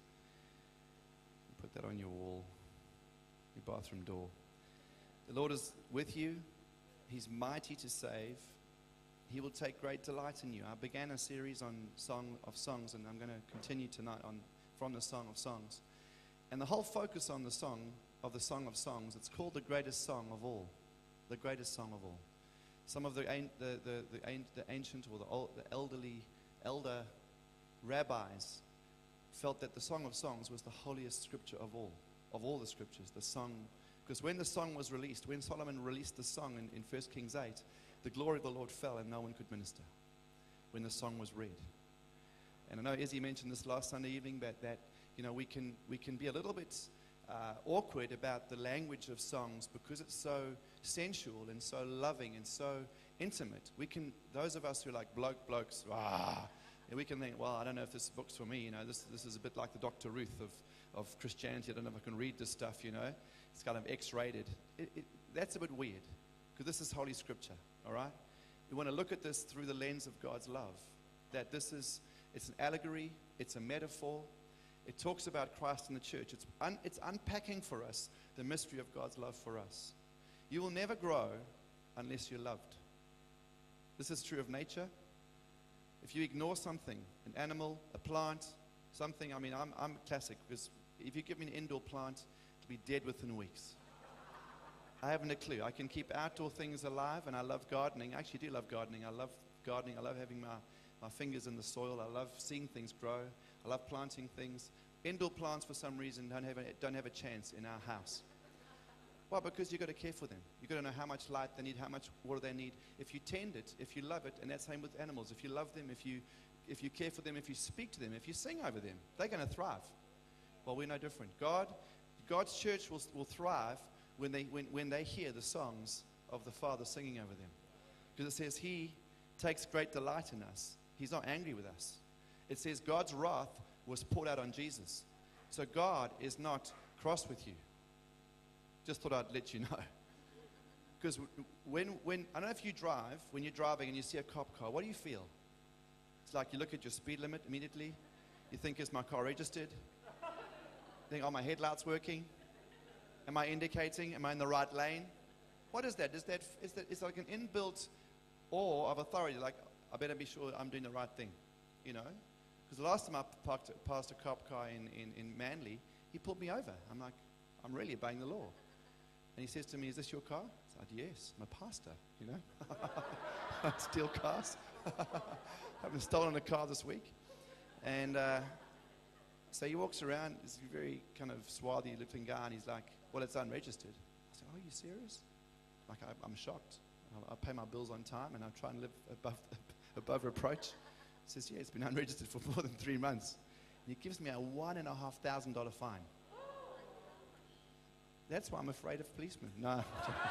Put that on your wall, your bathroom door. The Lord is with you. He's mighty to save. He will take great delight in you. I began a series on Song of Songs, and I'm going to continue tonight from the Song of Songs. And the whole focus on the Song of Songs, it's called the greatest song of all. The greatest song of all. Some of the ancient or the elder rabbis felt that the Song of Songs was the holiest scripture of all the scriptures. The song, because when the song was released, when Solomon released the song in 1 Kings 8, the glory of the Lord fell and no one could minister when the song was read. And I know Izzy mentioned this last Sunday evening, that you know we can be a little bit awkward about the language of songs because it's so sensual and so loving and so intimate. Those of us who are like blokes, and we can think, well, I don't know if this book's for me. You know, this is a bit like the Dr. Ruth of Christianity. I don't know if I can read this stuff. You know, it's kind of X-rated. That's a bit weird because this is Holy Scripture. All right, we want to look at this through the lens of God's love. That it's an allegory. It's a metaphor. It talks about Christ and the church. It's unpacking for us the mystery of God's love for us. You will never grow unless you're loved. This is true of nature. If you ignore something, an animal, a plant, something, I mean, I'm classic because if you give me an indoor plant, it'll be dead within weeks. I haven't a clue. I can keep outdoor things alive, and I love gardening. I actually do love gardening. I love gardening. I love having my fingers in the soil. I love seeing things grow. I love planting things. Indoor plants, for some reason, don't have a chance in our house. Why? Because you've got to care for them. You've got to know how much light they need, how much water they need. If you tend it, if you love it, and that's the same with animals. If you love them, if you care for them, if you speak to them, if you sing over them, they're going to thrive. Well, we're no different. God's church will thrive when they hear the songs of the Father singing over them. Because it says he takes great delight in us. He's not angry with us. It says God's wrath was poured out on Jesus. So God is not cross with you. Just thought I'd let you know. Because when I don't know if you drive, when you're driving and you see a cop car, what do you feel? It's like you look at your speed limit immediately. You think, is my car registered? You think, are my headlights working? Am I indicating? Am I in the right lane? What is that? It's like an inbuilt awe of authority. Like, I better be sure I'm doing the right thing, you know? Because the last time I passed a cop car in Manly, he pulled me over. I'm like, I'm really obeying the law. And he says to me, is this your car? I said, yes, I'm a pastor, you know. I steal cars. I haven't stolen a car this week. And so he walks around, this very kind of swarthy looking guy, and he's like, well, it's unregistered. I said, oh, are you serious? Like, I'm shocked. I pay my bills on time, and I try and live above reproach. He says, yeah, it's been unregistered for more than 3 months. And he gives me a $1,500 fine. That's why I'm afraid of policemen. No.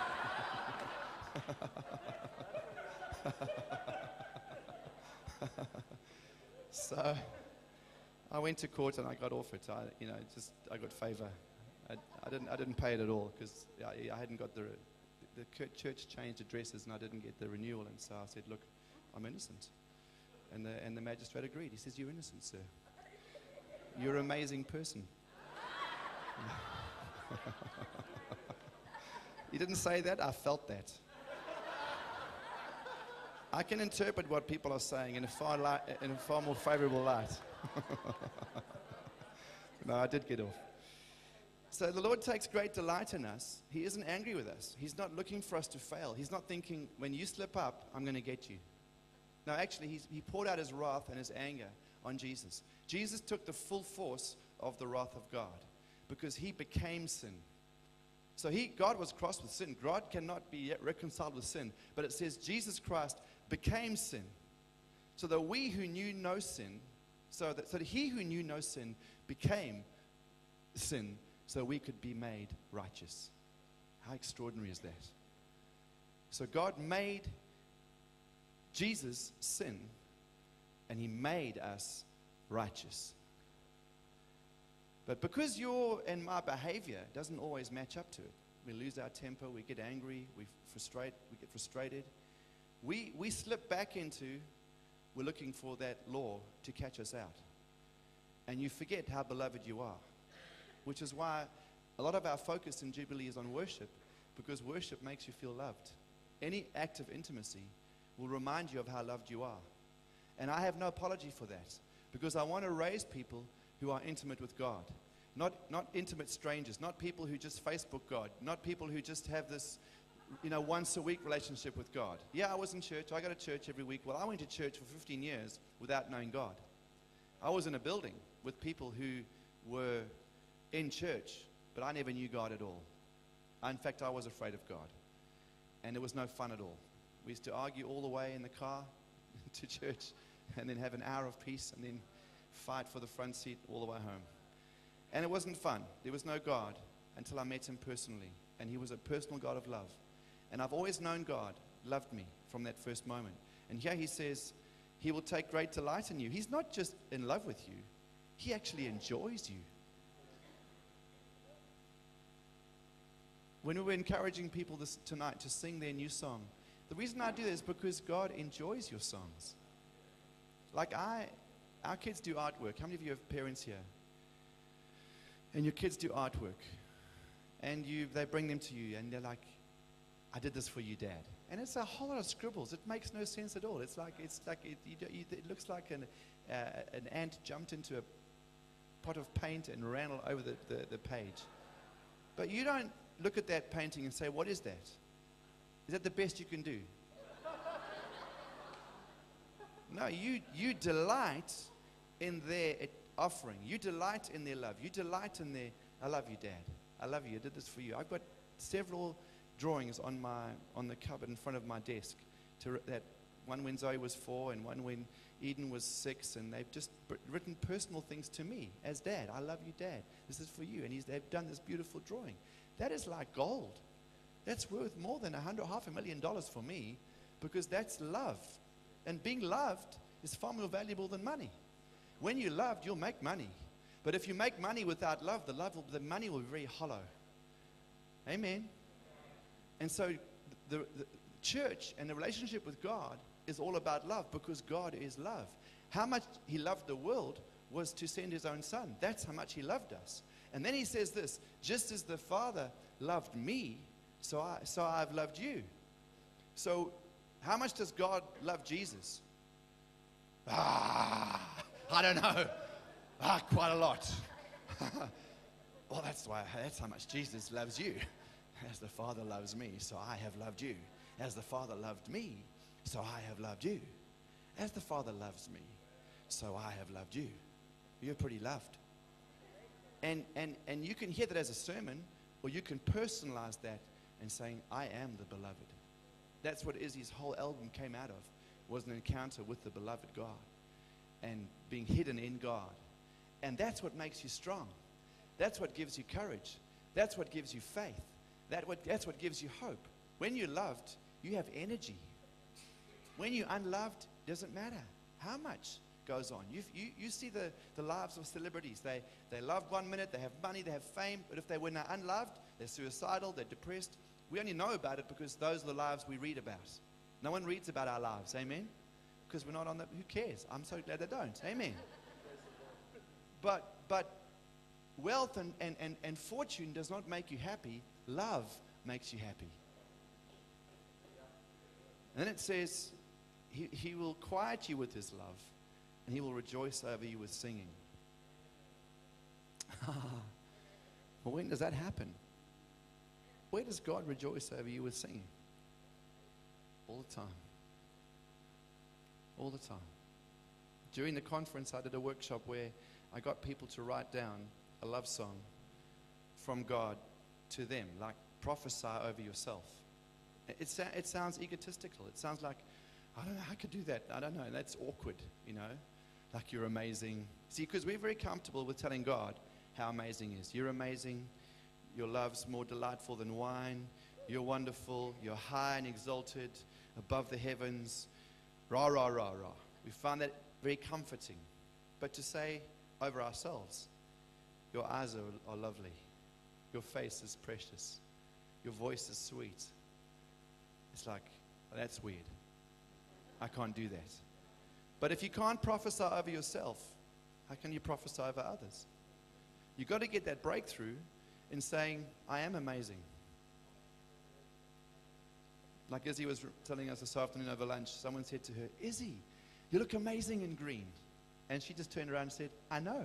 So I went to court and I got off it. I got favor. I didn't pay it at all because I hadn't got the church changed addresses and I didn't get the renewal. And so I said, look, I'm innocent. And the magistrate agreed. He says, you're innocent, sir. You're an amazing person. He didn't say that. I felt that. I can interpret what people are saying in a far more favorable light. No, I did get off. So the Lord takes great delight in us. He isn't angry with us. He's not looking for us to fail. He's not thinking, when you slip up, I'm going to get you. No, actually, he poured out his wrath and his anger on Jesus. Jesus took the full force of the wrath of God because he became sin. So God was cross with sin. God cannot be yet reconciled with sin. But it says Jesus Christ became sin. So that we who knew no sin, so that he who knew no sin became sin so we could be made righteous. How extraordinary is that? So God made Jesus sin and he made us righteous. But because your and my behavior doesn't always match up to it, we lose our temper, we get angry, we get frustrated. We slip back into, we're looking for that law to catch us out. And you forget how beloved you are, which is why a lot of our focus in Jubilee is on worship, because worship makes you feel loved. Any act of intimacy will remind you of how loved you are. And I have no apology for that, because I want to raise people who are intimate with God. Not intimate strangers, not people who just Facebook God, not people who just have this, once a week relationship with God. Yeah, I was in church. I go to church every week. Well, I went to church for 15 years without knowing God. I was in a building with people who were in church, but I never knew God at all. In fact, I was afraid of God. And it was no fun at all. We used to argue all the way in the car to church and then have an hour of peace and then fight for the front seat all the way home. And it wasn't fun. There was no God until I met him personally. And he was a personal God of love. And I've always known God loved me from that first moment. And here he says, he will take great delight in you. He's not just in love with you. He actually enjoys you. When we were encouraging people tonight to sing their new song, the reason I do this is because God enjoys your songs. Like our kids do artwork. How many of you have parents here? And your kids do artwork. And they bring them to you and they're like, I did this for you, Dad. And it's a whole lot of scribbles. It makes no sense at all. It looks like an ant jumped into a pot of paint and ran all over the page. But you don't look at that painting and say, what is that? Is that the best you can do? No, you delight in their offering. You delight in their love. You delight in their, I love you, Dad. I love you. I did this for you. I've got several drawings on the cupboard in front of my desk. That one when Zoe was 4 and one when Eden was 6, and they've just written personal things to me as Dad. I love you, Dad. This is for you. And they've done this beautiful drawing. That is like gold. That's worth more than $500,000 for me, because that's love. And being loved is far more valuable than money. When you're loved, you'll make money. But if you make money without love, the money will be very hollow. Amen. And so the church and the relationship with God is all about love, because God is love. How much he loved the world was to send his own son. That's how much he loved us. And then he says this, just as the Father loved me, so I've loved you. So how much does God love Jesus? I don't know. Quite a lot. Well, that's how much Jesus loves you. As the Father loves me, so I have loved you. As the Father loved me, so I have loved you. As the Father loves me, so I have loved you. You're pretty loved. And you can hear that as a sermon, or you can personalize that and saying, I am the beloved. That's what Izzy's whole album came out of, was an encounter with the beloved God and being hidden in God. And that's what makes you strong. That's what gives you courage. That's what gives you faith. That's what gives you hope. When you're loved, you have energy. When you're unloved, it doesn't matter how much goes on. You see the lives of celebrities. They love 1 minute, they have money, they have fame, but when they're unloved, they're suicidal, they're depressed. We only know about it because those are the lives we read about. No one reads about our lives, amen? Because we're not on that. Who cares? I'm so glad they don't, amen. But wealth and fortune does not make you happy. Love makes you happy. And then it says, he will quiet you with his love, and he will rejoice over you with singing. Well, when does that happen? Where does God rejoice over you with singing? All the time. All the time. During the conference, I did a workshop where I got people to write down a love song from God to them, like prophesy over yourself. It sounds egotistical. It sounds like, I don't know, I could do that. I don't know. That's awkward, like you're amazing. See, because we're very comfortable with telling God how amazing he is. You're amazing. Your love's more delightful than wine. You're wonderful. You're high and exalted above the heavens. Rah, rah, rah, rah. We find that very comforting. But to say over ourselves, your eyes are lovely. Your face is precious. Your voice is sweet. It's like, well, that's weird. I can't do that. But if you can't prophesy over yourself, how can you prophesy over others? You've got to get that breakthrough in saying, I am amazing. Like Izzy was telling us this afternoon over lunch, someone said to her, Izzy, you look amazing in green. And she just turned around and said, I know.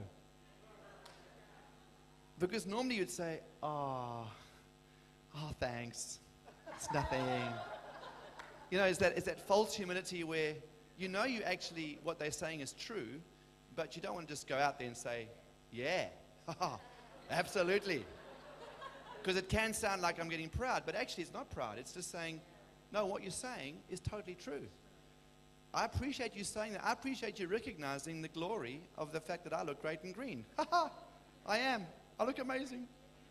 Because normally you'd say, oh, thanks. It's nothing. Is that false humility where you actually, what they're saying is true, but you don't want to just go out there and say, yeah, absolutely. Because it can sound like I'm getting proud, but actually it's not proud. It's just saying, no, what you're saying is totally true. I appreciate you saying that. I appreciate you recognizing the glory of the fact that I look great in green. I am. I look amazing.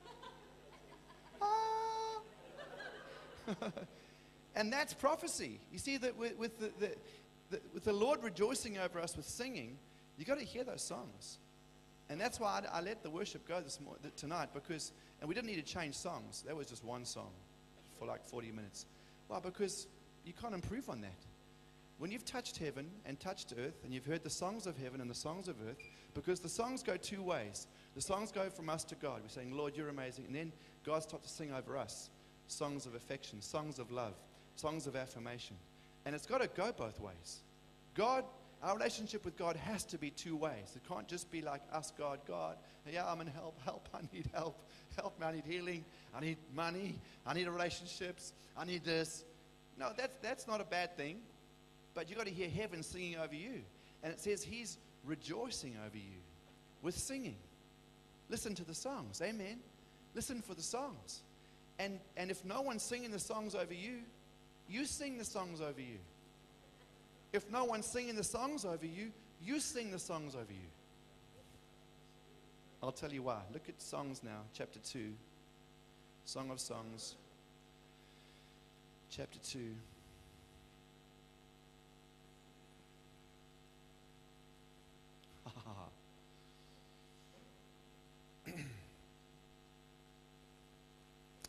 And that's prophecy. You see that with the Lord rejoicing over us with singing, you got to hear those songs. And that's why I let the worship go tonight, because, and we didn't need to change songs. That was just one song for like 40 minutes. Why? Because you can't improve on that. When you've touched heaven and touched earth, and you've heard the songs of heaven and the songs of earth, because the songs go two ways. The songs go from us to God. We're saying, Lord, you're amazing. And then God starts to sing over us songs of affection, songs of love, songs of affirmation. And it's got to go both ways. Our relationship with God has to be two ways. It can't just be like us, God, yeah, I'm in help, I need help me, I need healing, I need money, I need relationships, I need this. No, that's not a bad thing, but you've got to hear heaven singing over you. And it says he's rejoicing over you with singing. Listen to the songs, amen. Listen for the songs. And if no one's singing the songs over you, you sing the songs over you. If no one's singing the songs over you, you sing the songs over you. I'll tell you why. Look at Songs now, chapter 2. Song of Songs, chapter 2.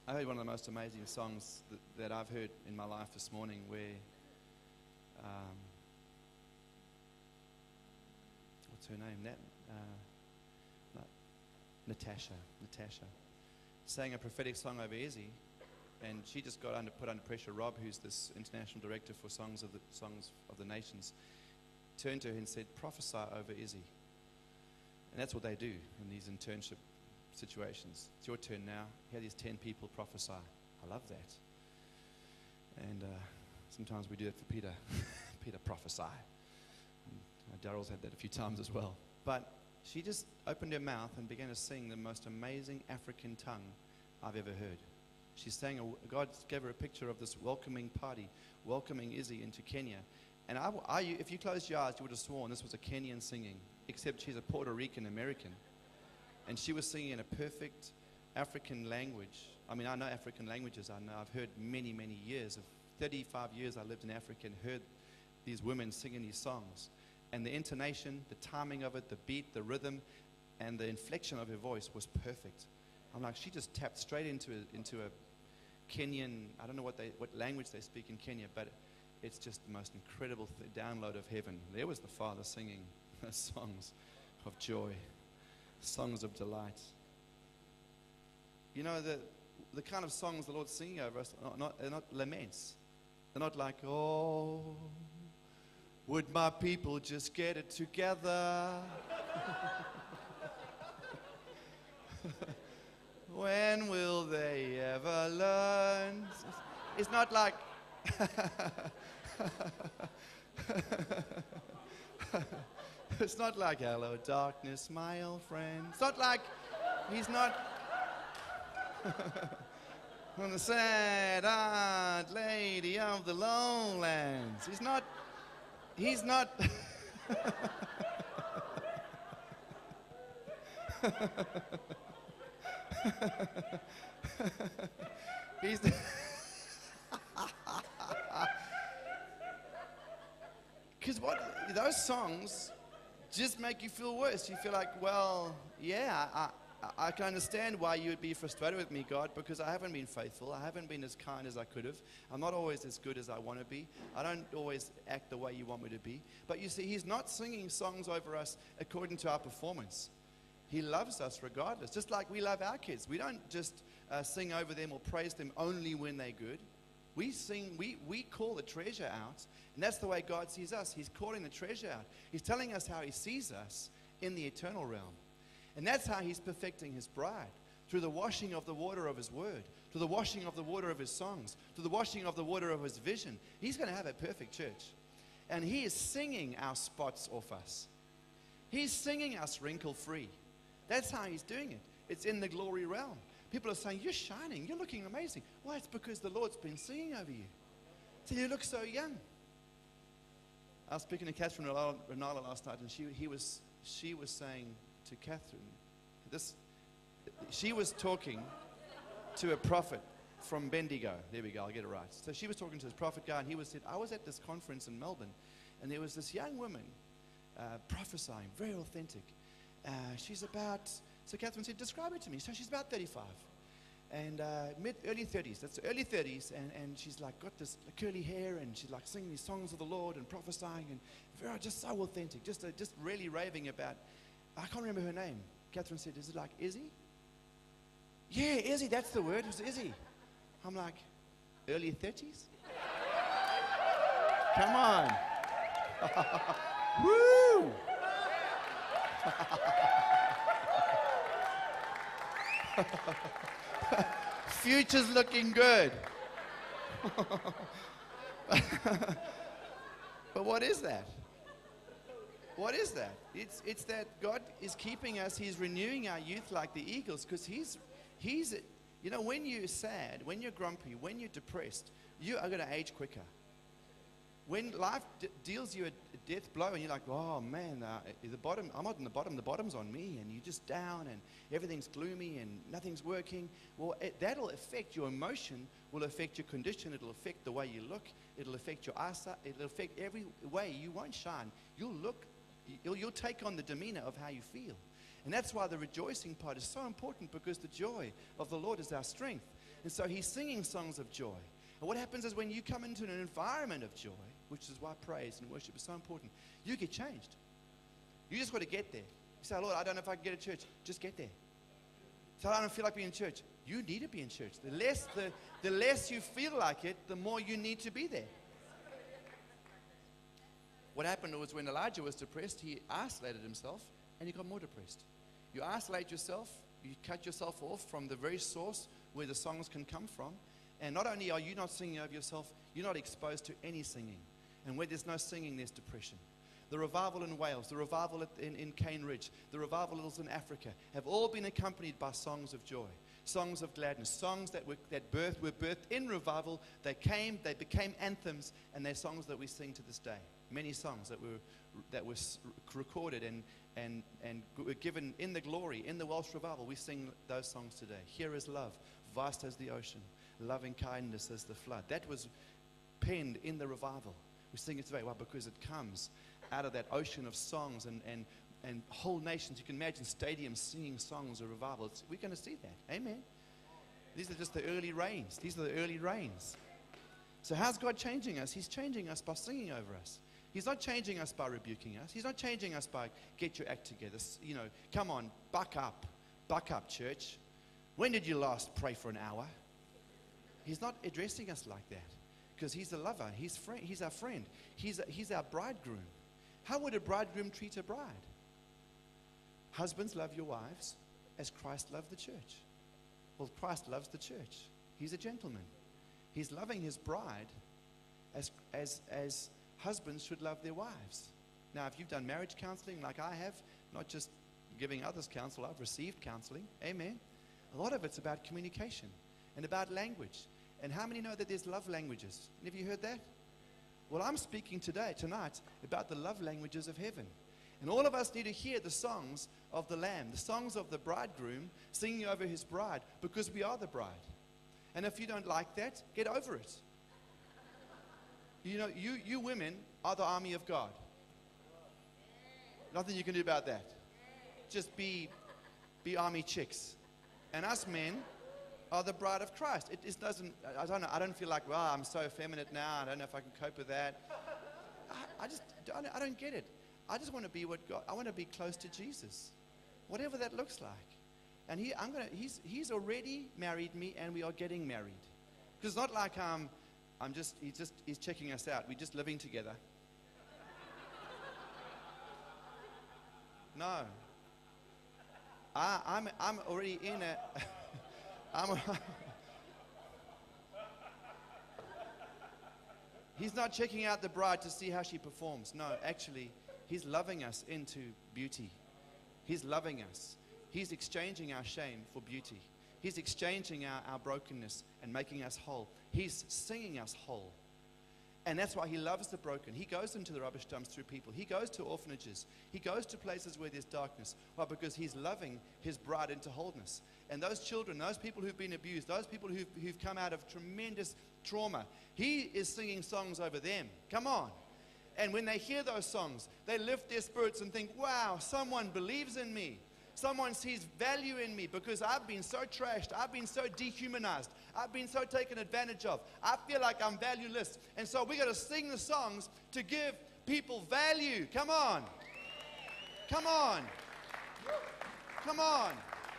I heard one of the most amazing songs that I've heard in my life this morning where, what's her name? Natasha sang a prophetic song over Izzy, and she just got put under pressure. Rob, who's this international director for Songs of the Nations, turned to her and said, prophesy over Izzy. And that's what they do in these internship situations. It's your turn now. Here these 10 people prophesy. I love that. And sometimes we do it for Peter. Peter prophesy. Daryl's had that a few times as well. But she just opened her mouth and began to sing the most amazing African tongue I've ever heard. She sang, God gave her a picture of this welcoming party, welcoming Izzy into Kenya. And if you closed your eyes, you would have sworn this was a Kenyan singing, except she's a Puerto Rican American. And she was singing in a perfect African language. I mean, I know African languages. I've heard many, many years. 35 years I lived in Africa and heard these women singing these songs. And the intonation, the timing of it, the beat, the rhythm, and the inflection of her voice was perfect. I'm like, she just tapped straight into a Kenyan, I don't know what language they speak in Kenya, but it's just the most incredible download of heaven. There was the Father singing songs of joy, songs of delight. You know, the kind of songs the Lord's singing over us they're not laments. They're not like, oh, would my people just get it together? When will they ever learn? It's not like it's not like, hello darkness, my old friend. It's not like he's not on the sad-eyed lady of the lowlands. He's not he's because those songs just make you feel worse. You feel like, well, yeah, I can understand why you would be frustrated with me, God, because I haven't been faithful. I haven't been as kind as I could have. I'm not always as good as I want to be. I don't always act the way you want me to be. But you see, he's not singing songs over us according to our performance. He loves us regardless, just like we love our kids. We don't just sing over them or praise them only when they're good. We sing, we call the treasure out, and that's the way God sees us. He's calling the treasure out. He's telling us how he sees us in the eternal realm. And that's how he's perfecting his bride, through the washing of the water of his word, through the washing of the water of his songs, through the washing of the water of his vision. He's going to have a perfect church. And he is singing our spots off us. He's singing us wrinkle-free. That's how he's doing it. It's in the glory realm. People are saying, you're shining, you're looking amazing. Why? It's because the Lord's been singing over you. So you look so young. I was speaking to Catherine Renala last night, and she was saying to Catherine, she was talking to a prophet from Bendigo. There we go, I'll get it right. So she was talking to this prophet guy, and he said, I was at this conference in Melbourne, and there was this young woman prophesying, very authentic. So Catherine said, describe it to me. So she's about 35. And early 30s, that's early 30s, and she's like got this curly hair, and she's like singing these songs of the Lord and prophesying, and very, just so authentic, just really raving about, I can't remember her name. Catherine said, is it like Izzy? Yeah, Izzy, that's the word, it was Izzy. I'm like, early 30s? Come on. Woo! Future's looking good. But what is that? What is that? It's that God is keeping us. He's renewing our youth like the eagles, because he's you know, when you're sad, when you're grumpy, when you're depressed, you are going to age quicker. When life deals you a death blow and you're like, oh man, I'm not in the bottom's on me, and you're just down and everything's gloomy and nothing's working, well, that'll affect your emotion, will affect your condition, it'll affect the way you look, it'll affect your eyesight, it'll affect every way. You won't shine. You'll take on the demeanor of how you feel. And that's why the rejoicing part is so important, because the joy of the Lord is our strength. And so he's singing songs of joy. And what happens is when you come into an environment of joy, which is why praise and worship is so important, you get changed. You just got to get there. You say, Lord, I don't know if I can get to church. Just get there. So I don't feel like being in church. You need to be in church. The less you feel like it, the more you need to be there. What happened was when Elijah was depressed, he isolated himself and he got more depressed. You isolate yourself, you cut yourself off from the very source where the songs can come from. And not only are you not singing over yourself, you're not exposed to any singing. And where there's no singing, there's depression. The revival in Wales, the revival in Cane Ridge, the revivals in Africa have all been accompanied by songs of joy, songs of gladness, songs that were birthed in revival. They became anthems, and they're songs that we sing to this day. Many songs that were recorded and were given in the glory, in the Welsh revival. We sing those songs today. Here is love, vast as the ocean, loving kindness as the flood. That was penned in the revival. We sing it today. Why? Because it comes out of that ocean of songs and whole nations. You can imagine stadiums singing songs of revival. We're going to see that. Amen. These are just the early rains. These are the early rains. So how's God changing us? He's changing us by singing over us. He's not changing us by rebuking us. He's not changing us by get your act together. You know, come on, buck up, church. When did you last pray for an hour? He's not addressing us like that, because he's a lover. He's our friend. He's our bridegroom. How would a bridegroom treat a bride? Husbands, love your wives as Christ loved the church. Well, Christ loves the church. He's a gentleman. He's loving his bride as husbands should love their wives. Now, if you've done marriage counseling like I have, not just giving others counsel, I've received counseling. Amen. A lot of it's about communication and about language. And how many know that there's love languages? Have you heard that? Well, I'm speaking tonight, about the love languages of heaven. And all of us need to hear the songs of the Lamb, the songs of the bridegroom singing over his bride, because we are the bride. And if you don't like that, get over it. You know, you women are the army of God. Nothing you can do about that. Just be army chicks. And us men are the bride of Christ. It doesn't, I don't feel like, well, I'm so effeminate now. I don't know if I can cope with that. I don't get it. I just want to be I want to be close to Jesus. Whatever that looks like. And he's already married me, and we are getting married. Because it's not like he's checking us out. We're just living together. No. I'm already in a He's not checking out the bride to see how she performs. No, actually, he's loving us into beauty. He's loving us. He's exchanging our shame for beauty. He's exchanging our brokenness and making us whole. He's singing us whole. And that's why he loves the broken. He goes into the rubbish dumps through people. He goes to orphanages. He goes to places where there's darkness. Why? Because he's loving his bride into wholeness. And those children, those people who've been abused, those people who've come out of tremendous trauma, he is singing songs over them. Come on. And when they hear those songs, they lift their spirits and think, wow, someone believes in me. Someone sees value in me, because I've been so trashed. I've been so dehumanized. I've been so taken advantage of. I feel like I'm valueless. And so we got to sing the songs to give people value. Come on. Come on. Come on.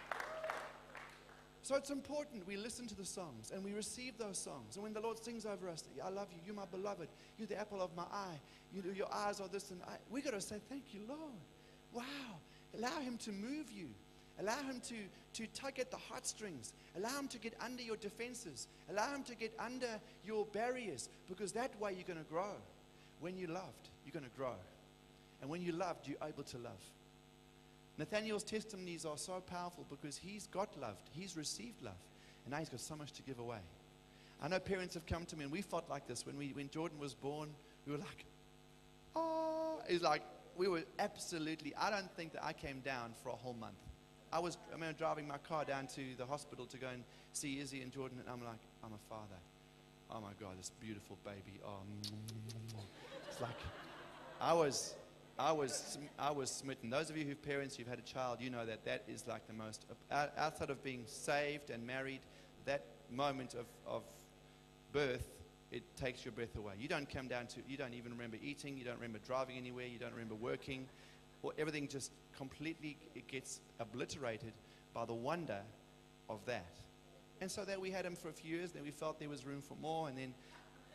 So it's important we listen to the songs and we receive those songs. And when the Lord sings over us, I love you, you're my beloved, you're the apple of my eye, your eyes are this and I, we got to say, thank you, Lord. Wow. Allow him to move you. Allow him to tug at the heartstrings. Allow him to get under your defenses. Allow him to get under your barriers, because that way you're going to grow. When you're loved, you're going to grow. And when you're loved, you're able to love. Nathaniel's testimonies are so powerful because he's got loved. He's received love. And now he's got so much to give away. I know parents have come to me, and we felt like this. When Jordan was born, we were like, oh. It's like, we were absolutely, I don't think that I came down for a whole month. I remember driving my car down to the hospital to go and see Izzy and Jordan, and I'm like, I'm a father. Oh my God, this beautiful baby. Oh, it's like, I was smitten. Those of you who've parents, you've had a child, you know that that is like the most, outside of being saved and married, that moment of birth, it takes your breath away. You don't come down to, you don't even remember eating, you don't remember driving anywhere, you don't remember working, or everything just completely, it gets obliterated by the wonder of that. And so that we had him for a few years, then we felt there was room for more, and then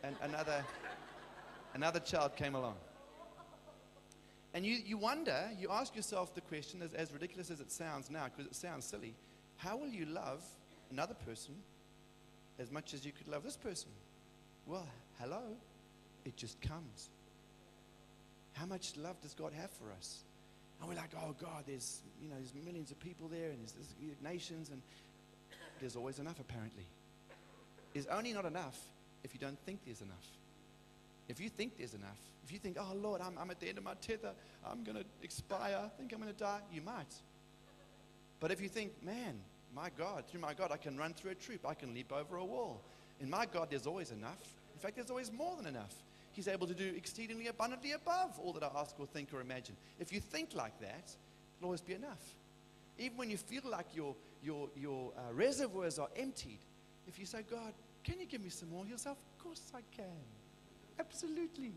another child came along. And you wonder, you ask yourself the question, as ridiculous as it sounds now, because it sounds silly, how will you love another person as much as you could love this person? Well, hello, it just comes. How much love does God have for us? And we're like, oh God, there's millions of people there, and there's nations, and there's always enough apparently. There's only not enough if you don't think there's enough. If you think there's enough, if you think, oh Lord, I'm at the end of my tether, I'm going to expire, I think I'm going to die, you might. But if you think, man, my God, through my God, I can run through a troop, I can leap over a wall. In my God, there's always enough. In fact, there's always more than enough. He's able to do exceedingly abundantly above all that I ask or think or imagine. If you think like that, it'll always be enough. Even when you feel like your reservoirs are emptied, if you say, God, can you give me some more? He'll say, of course I can. Absolutely.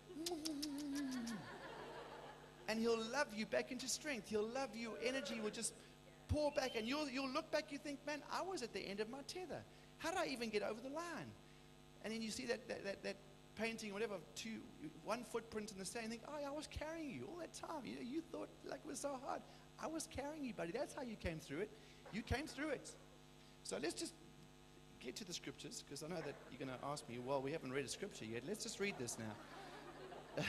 And he'll love you back into strength. He'll love you. Energy will just pour back. And you'll look back, you think, man, I was at the end of my tether. How did I even get over the line? And then you see that painting or whatever, one footprint in the sand, and think, oh, yeah, I was carrying you all that time. You thought like it was so hard. I was carrying you, buddy. That's how you came through it. You came through it. So let's just get to the scriptures, because I know that you're going to ask me, well, we haven't read a scripture yet. Let's just read this now.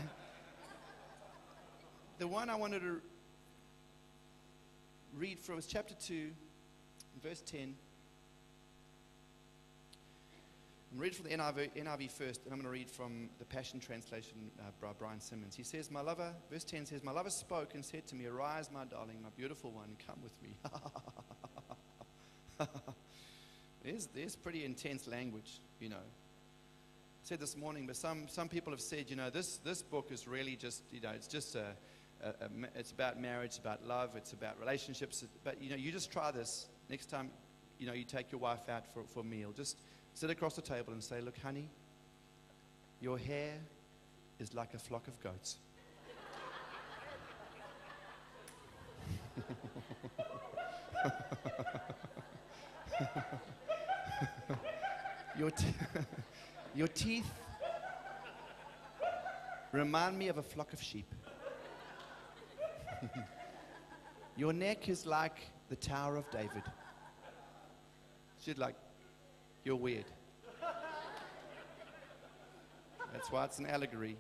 The one I wanted to read from is chapter 2, verse 10. I'm reading from the NIV first, and I'm going to read from the Passion Translation by Brian Simmons. He says, my lover, verse 10 says, my lover spoke and said to me, arise, my darling, my beautiful one, come with me. There's pretty intense language, I said this morning, but some people have said, this book is really just, it's just it's about marriage, it's about love, it's about relationships. But, you just try this next time, you take your wife out for a meal. Just sit across the table and say, look, honey, your hair is like a flock of goats. Your teeth remind me of a flock of sheep. Your neck is like the Tower of David. She's like, you're weird. That's why it's an allegory.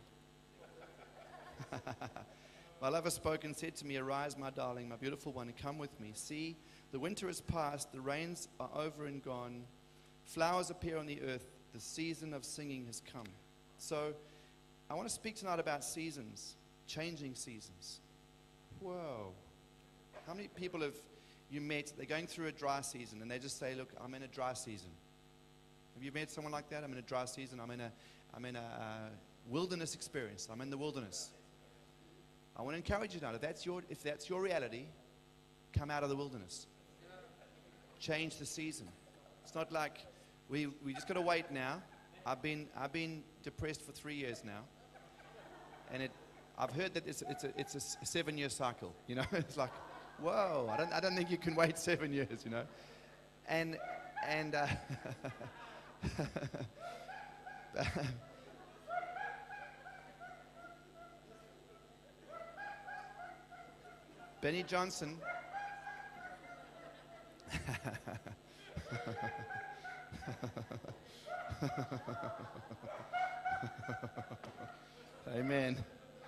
My lover spoke and said to me, arise, my darling, my beautiful one, and come with me. See, the winter is past, the rains are over and gone. Flowers appear on the earth. The season of singing has come. So I want to speak tonight about seasons, changing seasons. Whoa. How many people have you met, they're going through a dry season, and they just say, look, I'm in a dry season. Have you met someone like that? I'm in a dry season. I'm in a wilderness experience. I'm in the wilderness. I want to encourage you now, if that's your reality, come out of the wilderness. Change the season. It's not like we just got to wait now. I've been depressed for 3 years now, and I've heard that it's a 7-year cycle. It's like, whoa! I don't think you can wait 7 years. And Benny Johnson. Amen.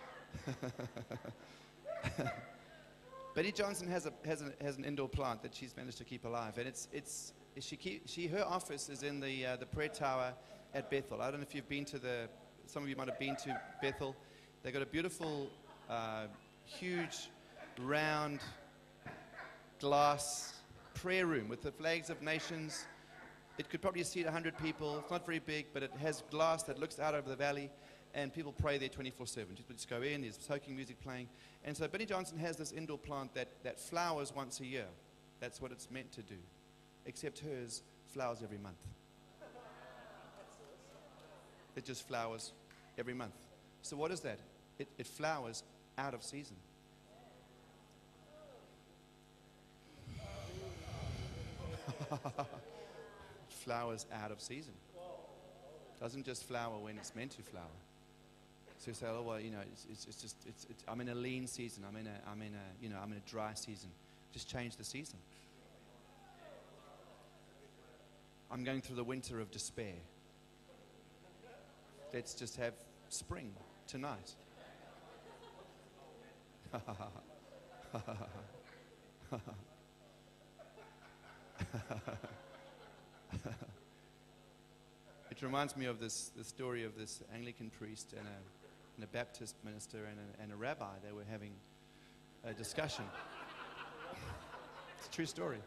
Betty Johnson has an indoor plant that she's managed to keep alive, and her office is in the prayer tower at Bethel. I don't know if you've been to some of you might have been to Bethel. They've got a beautiful, huge, round glass prayer room with the flags of nations. It could probably seat 100 people. It's not very big, but it has glass that looks out over the valley. and people pray there 24/7. People just go in, there's soaking music playing. And so Benny Johnson has this indoor plant that flowers once a year. That's what it's meant to do. Except hers flowers every month. It just flowers every month. So what is that? It flowers out of season. Flowers out of season. Doesn't just flower when it's meant to flower. So you say, oh well, I'm in a lean season. I'm in a dry season. Just change the season. I'm going through the winter of despair. Let's just have spring tonight. It reminds me of the story of this Anglican priest and a Baptist minister and a rabbi. They were having a discussion. It's a true story.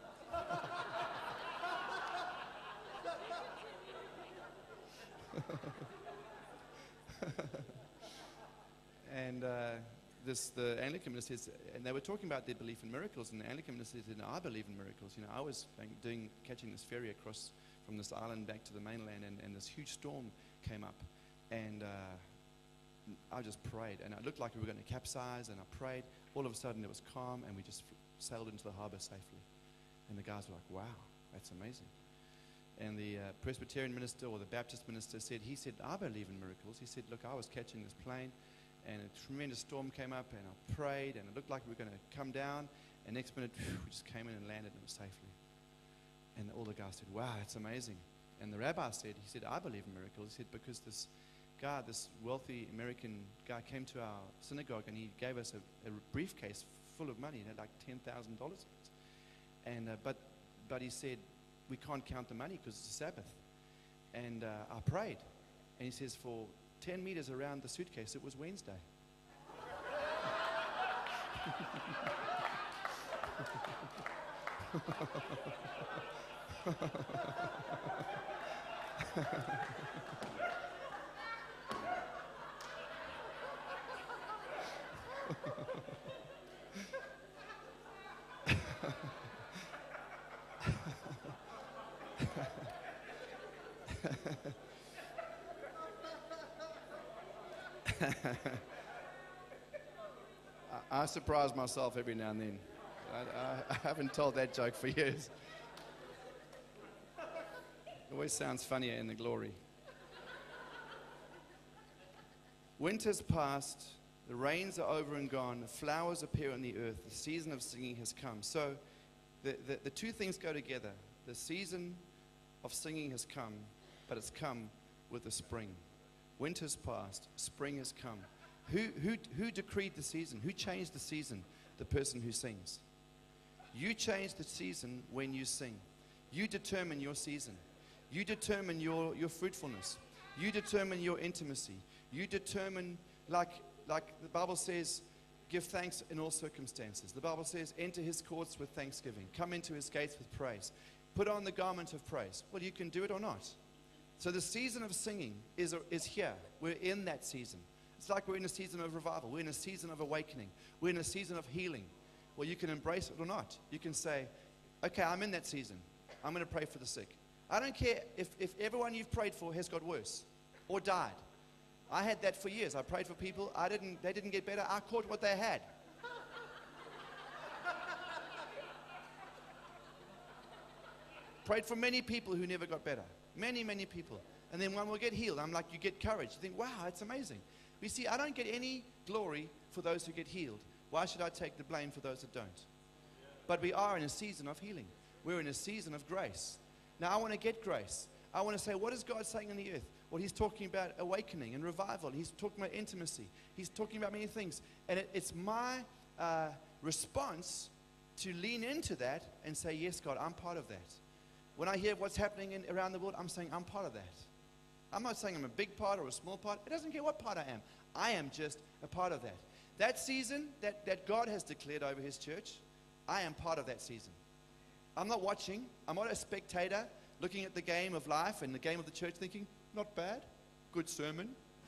And the Anglican minister says, and they were talking about their belief in miracles, and the Anglican minister said, I believe in miracles. I was catching this ferry across from this island back to the mainland, and this huge storm came up, and I just prayed, and it looked like we were going to capsize, and I prayed. All of a sudden it was calm, and we just sailed into the harbor safely. And the guys were like, wow, that's amazing. And the Presbyterian minister or the Baptist minister said, I believe in miracles. He said, look, I was catching this plane, and a tremendous storm came up, and I prayed, and it looked like we were going to come down, and next minute, we just came in and landed safely. And all the guys said, wow, that's amazing. And the rabbi said, I believe in miracles. He said, because this guy, this wealthy American guy came to our synagogue, and he gave us a briefcase full of money. It had like $10,000. And but he said, we can't count the money because it's a Sabbath. And I prayed. And he says, for 10 meters around the suitcase, it was Wednesday. I surprise myself every now and then. I haven't told that joke for years. It always sounds funnier in the glory. Winter's past, the rains are over and gone, the flowers appear on the earth, the season of singing has come. So the two things go together. The season of singing has come, but it's come with the spring. Winter's past, spring has come. Who decreed the season? Who changed the season? The person who sings. You change the season when you sing. You determine your season. You determine your fruitfulness. You determine your intimacy. You determine, like the Bible says, give thanks in all circumstances. The Bible says, enter his courts with thanksgiving. Come into his gates with praise. Put on the garment of praise. Well, you can do it or not. So the season of singing is here. We're in that season. It's like we're in a season of revival. We're in a season of awakening. We're in a season of healing. Well, you can embrace it or not. You can say, okay, I'm in that season. I'm going to pray for the sick. I don't care if everyone you've prayed for has got worse or died. I had that for years. I prayed for people. They didn't get better. I caught what they had. Prayed for many people who never got better. Many, many people. And then one will get healed. I'm like, you get courage. You think, wow, it's amazing. You see, I don't get any glory for those who get healed. Why should I take the blame for those that don't? But we are in a season of healing. We're in a season of grace. Now, I want to get grace. I want to say, what is God saying on the earth? Well, he's talking about awakening and revival. He's talking about intimacy. He's talking about many things. And it's my response to lean into that and say, yes, God, I'm part of that. When I hear what's happening around the world, I'm saying I'm part of that. I'm not saying I'm a big part or a small part. It doesn't care what part I am. I am just a part of that. That season that God has declared over his church, I am part of that season. I'm not watching. I'm not a spectator looking at the game of life and the game of the church thinking, not bad, good sermon,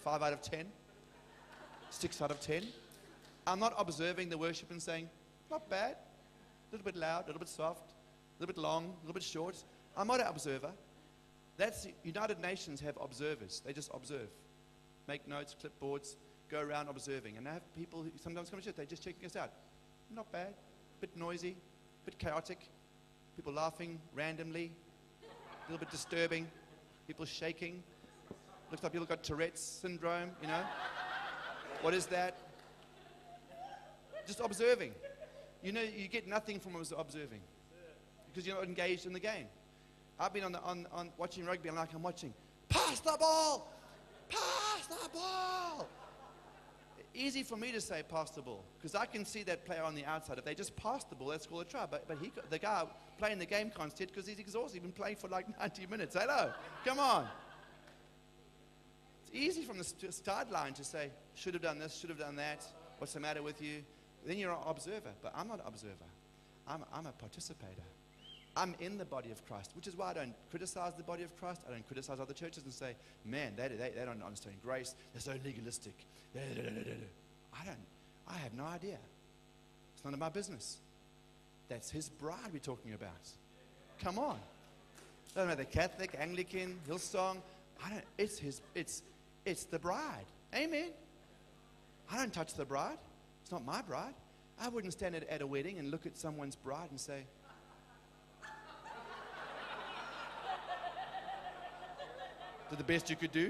5 out of 10, 6 out of 10. I'm not observing the worship and saying, not bad, a little bit loud, a little bit soft, a little bit long, a little bit short. I'm not an observer. That's United Nations have observers. They just observe, make notes, clipboards, go around observing. And I have people who sometimes come to church, they're just checking us out. Not bad, bit noisy, bit chaotic, people laughing randomly, a little bit disturbing, people shaking. Looks like people got Tourette's syndrome, you know. What is that? Just observing. You know, you get nothing from observing because you're not engaged in the game. I've been on watching rugby and I'm watching, pass the ball, pass the ball. Easy for me to say pass the ball because I can see that player on the outside. If they just pass the ball, that's called a try. But the guy playing the game can't see it because he's exhausted. He's been playing for like 90 minutes. Hello, come on. It's easy from the sideline to say, should have done this, should have done that. What's the matter with you? Then you're an observer. But I'm not an observer. I'm a participator. I'm in the body of Christ, which is why I don't criticize the body of Christ. I don't criticize other churches and say, man, they don't understand grace. They're so legalistic. I have no idea. It's none of my business. That's his bride we're talking about. Come on. Doesn't matter Catholic, Anglican, Hillsong. It's the bride. Amen. I don't touch the bride. It's not my bride. I wouldn't stand at a wedding and look at someone's bride and say, did the best you could do?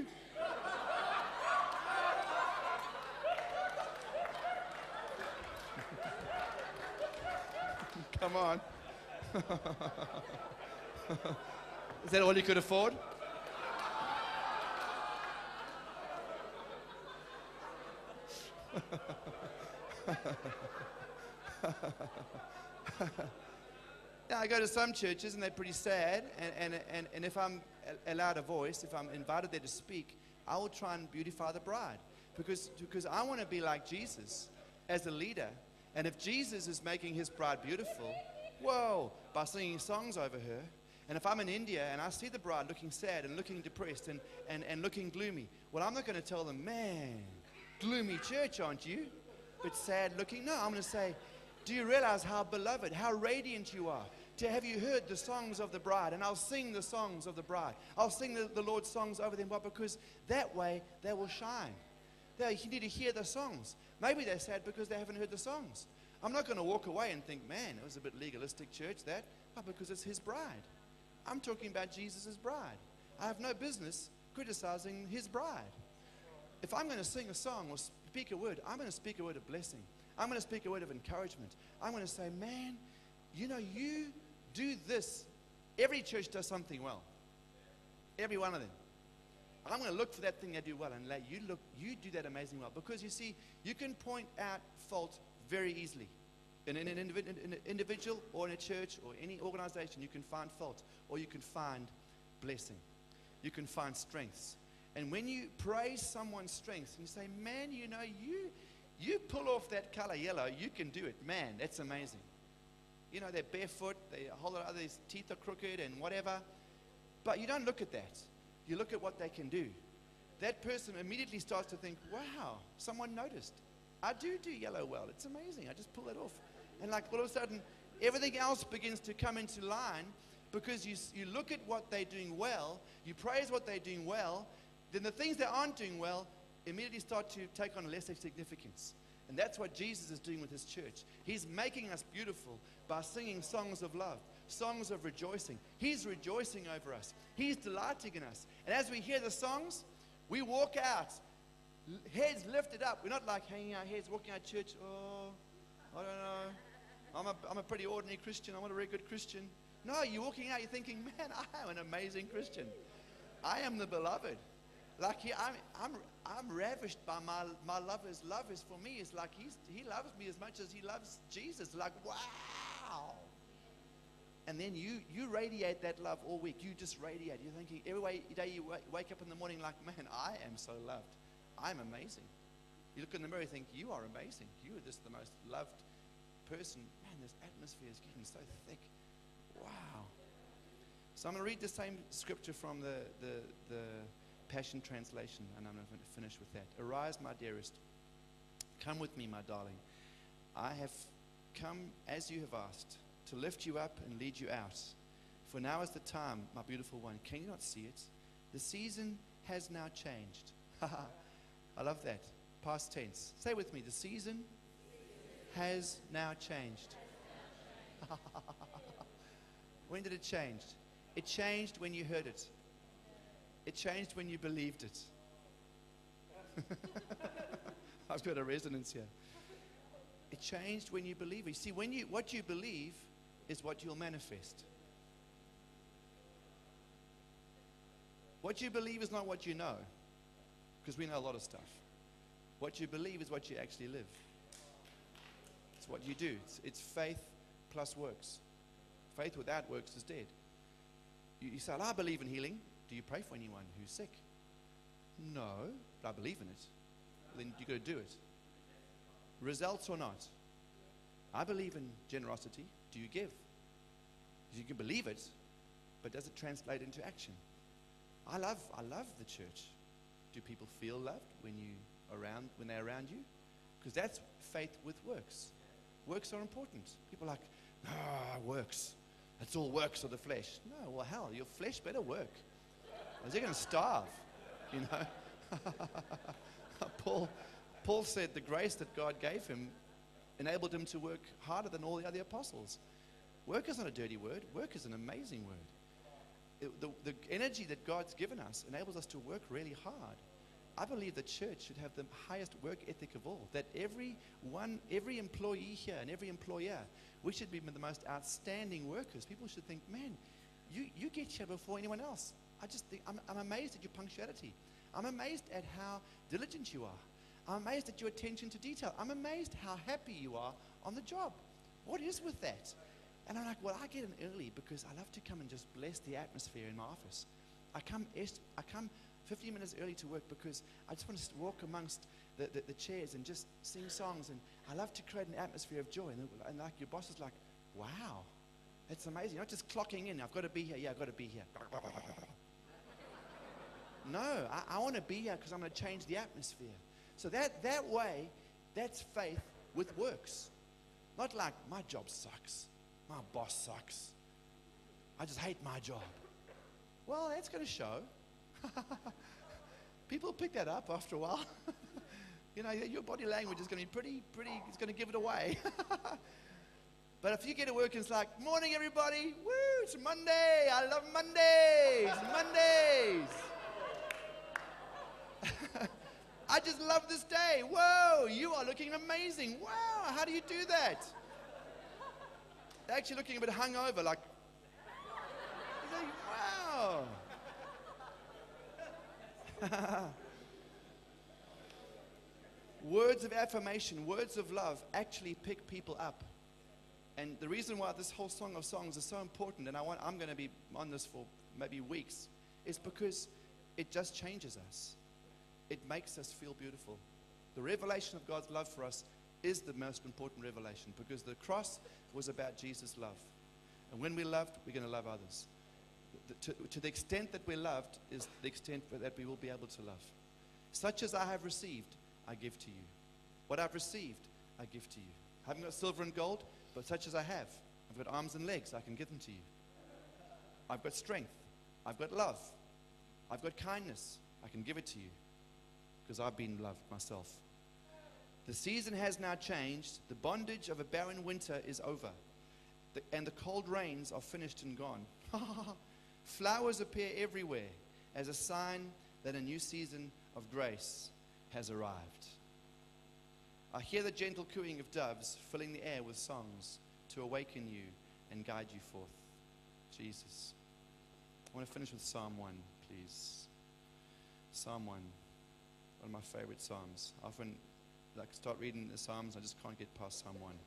Come on. Is that all you could afford? Now, I go to some churches and they're pretty sad, and if I'm allowed a voice, if I'm invited there to speak, I will try and beautify the bride because I want to be like Jesus as a leader. And if Jesus is making his bride beautiful, whoa, by singing songs over her, and if I'm in India and I see the bride looking sad and looking depressed and looking gloomy, well, I'm not going to tell them, man, gloomy church, aren't you? But sad looking. No, I'm going to say, do you realize how beloved, how radiant you are? Have you heard the songs of the bride? And I'll sing the songs of the bride. I'll sing the Lord's songs over them. Why? Because that way they will shine. You need to hear the songs. Maybe they're sad because they haven't heard the songs. I'm not going to walk away and think, man, it was a bit legalistic church, that. Why? Because it's his bride. I'm talking about Jesus' bride. I have no business criticizing his bride. If I'm going to sing a song or speak a word, I'm going to speak a word of blessing. I'm going to speak a word of encouragement. I'm going to say, man, you know, you do this. Every church does something well. Every one of them. I'm going to look for that thing they do well and let you look. You do that amazing well. Because you see, you can point out fault very easily. In an individual or in a church or any organization, you can find fault or you can find blessing. You can find strengths. And when you praise someone's strengths and you say, man, you know, you pull off that color yellow, you can do it. Man, that's amazing. You know, they're barefoot, a whole lot of others, teeth are crooked and whatever. But you don't look at that. You look at what they can do. That person immediately starts to think, wow, someone noticed. I do yellow well. It's amazing. I just pull it off. And like all of a sudden, everything else begins to come into line because you look at what they're doing well, you praise what they're doing well, then the things that aren't doing well immediately start to take on lesser significance. And that's what Jesus is doing with his church. He's making us beautiful by singing songs of love, songs of rejoicing. He's rejoicing over us. He's delighting in us. And as we hear the songs, we walk out, heads lifted up. We're not like hanging our heads, walking out of church. Oh, I don't know. I'm a pretty ordinary Christian. I'm not a very good Christian. No, you're walking out, you're thinking, man, I am an amazing Christian. I am the beloved. Like I'm ravished by my lover's love is for me. It's like he loves me as much as he loves Jesus. Like, wow. And then you radiate that love all week. You just radiate. You're thinking every day you wake up in the morning like, man, I am so loved. I'm amazing. You look in the mirror and think, you are amazing. You are just the most loved person. Man, this atmosphere is getting so thick. Wow. So I'm going to read the same scripture from the Passion Translation, and I'm going to finish with that. Arise, my dearest. Come with me, my darling. I have come, as you have asked, to lift you up and lead you out. For now is the time, my beautiful one. Can you not see it? The season has now changed. I love that. Past tense. Say with me, the season has now changed. When did it change? It changed when you heard it. It changed when you believed it. I've got a resonance here. It changed when you believe it. You see, what you believe is what you'll manifest. What you believe is not what you know, because we know a lot of stuff. What you believe is what you actually live. It's what you do. It's faith plus works. Faith without works is dead. You say, I believe in healing. Do you pray for anyone who's sick? No, but I believe in it. Then you've got to do it. Results or not. I believe in generosity. Do you give? You can believe it, but does it translate into action? I love the church. Do people feel loved when they're around you? Because that's faith with works. Works are important. People are like, works. It's all works of the flesh. No, well, hell, your flesh better work. Or they're going to starve, you know. Paul said the grace that God gave him enabled him to work harder than all the other apostles. Work is not a dirty word. Work is an amazing word. The energy that God's given us enables us to work really hard. I believe the church should have the highest work ethic of all. That every employee here and every employer, we should be the most outstanding workers. People should think, man, you get here before anyone else. I just think, I'm amazed at your punctuality. I'm amazed at how diligent you are. I'm amazed at your attention to detail. I'm amazed how happy you are on the job. What is with that? And I'm like, well, I get in early because I love to come and just bless the atmosphere in my office. I come 15 minutes early to work because I just want to walk amongst the chairs and just sing songs. And I love to create an atmosphere of joy. And like your boss is like, wow, that's amazing. You're not just clocking in. I've got to be here. Yeah, I've got to be here. No, I want to be here because I'm going to change the atmosphere. So that way, that's faith with works. Not like, my job sucks. My boss sucks. I just hate my job. Well, that's going to show. People pick that up after a while. You know, your body language is going to be pretty, it's going to give it away. But if you get to work and it's like, morning everybody, woo, it's Monday, I love Mondays, Mondays. I just love this day. Whoa, you are looking amazing. Wow, how do you do that? They're actually looking a bit hungover, like, wow. Words of affirmation, words of love actually pick people up. And the reason why this whole Song of Songs is so important, and I'm going to be on this for maybe weeks, is because it just changes us. It makes us feel beautiful. The revelation of God's love for us is the most important revelation, because the cross was about Jesus' love. And when we loved, we're going to love others. To the extent that we're loved is the extent that we will be able to love. Such as I have received, I give to you. What I've received, I give to you. I haven't got silver and gold, but such as I have. I've got arms and legs, I can give them to you. I've got strength. I've got love. I've got kindness. I can give it to you because I've been loved myself. The season has now changed. The bondage of a barren winter is over. And the cold rains are finished and gone. Flowers appear everywhere as a sign that a new season of grace has arrived. I hear the gentle cooing of doves filling the air with songs to awaken you and guide you forth. Jesus. I want to finish with Psalm 1, please. Psalm 1, one of my favorite Psalms. I often start reading the Psalms, I just can't get past Psalm 1.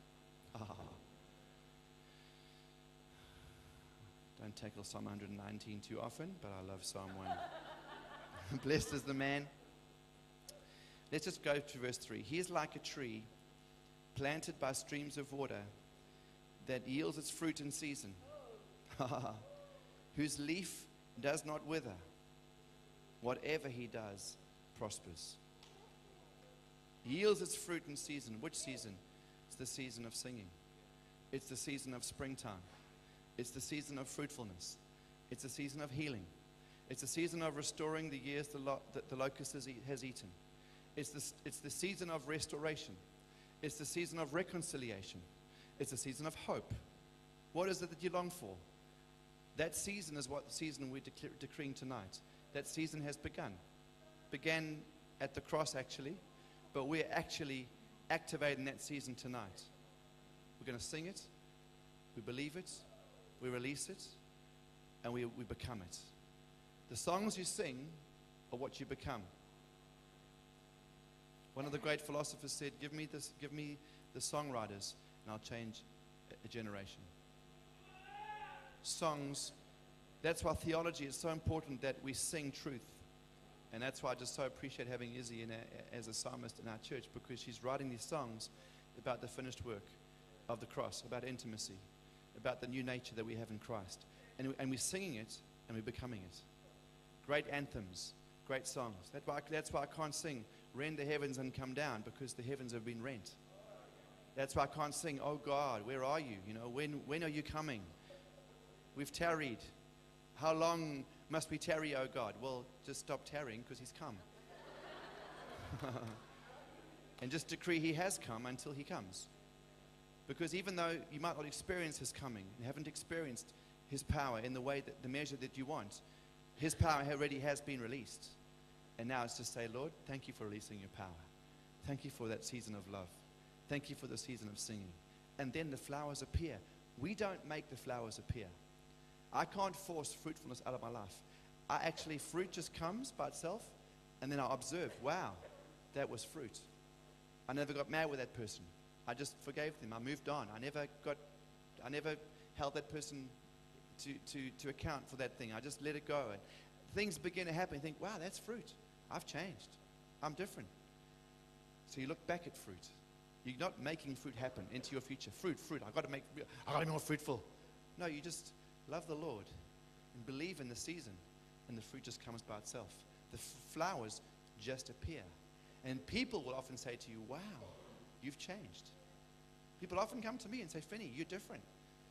Don't tackle Psalm 119 too often, but I love Psalm 1. Blessed is the man. Let's just go to verse 3. He is like a tree planted by streams of water that yields its fruit in season, whose leaf does not wither, Whatever he does prospers. Yields its fruit in season. Which season? It's the season of singing. It's the season of springtime. It's the season of fruitfulness. It's the season of healing. It's the season of restoring the years that the locust has eaten. It's the season of restoration. It's the season of reconciliation. It's the season of hope. What is it that you long for? That season is what the season we're decreeing tonight. That season has begun. Began at the cross, actually, but we're actually activating that season tonight. We're going to sing it, we believe it, we release it, and we become it. The songs you sing are what you become. One of the great philosophers said, give me the songwriters, and I'll change a generation. Songs, that's why theology is so important, that we sing truth. And that's why I just so appreciate having Izzy as a psalmist in our church, because she's writing these songs about the finished work of the cross, about intimacy, about the new nature that we have in Christ. And we're singing it, and we're becoming it. Great anthems, great songs. That's why I can't sing, rend the heavens and come down, because the heavens have been rent. That's why I can't sing, oh God, where are you? You know, when are you coming? We've tarried. How long must we tarry, oh God? Well, just stop tarrying, because he's come. And just decree he has come until he comes. Because even though you might not experience his coming, and haven't experienced his power in the way, that the measure that you want, his power already has been released. And now it's just say, Lord, thank you for releasing your power. Thank you for that season of love. Thank you for the season of singing. And then the flowers appear. We don't make the flowers appear. I can't force fruitfulness out of my life. Fruit just comes by itself, and then I observe, wow, that was fruit. I never got mad with that person. I just forgave them. I moved on. I never held that person to account for that thing. I just let it go. And things begin to happen. You think, wow, that's fruit. I've changed. I'm different. So you look back at fruit. You're not making fruit happen into your future. Fruit. I've got to be more fruitful. No, you just love the Lord and believe in the season, and the fruit just comes by itself. The flowers just appear. And people will often say to you, wow, you've changed. People often come to me and say, Fini, you're different.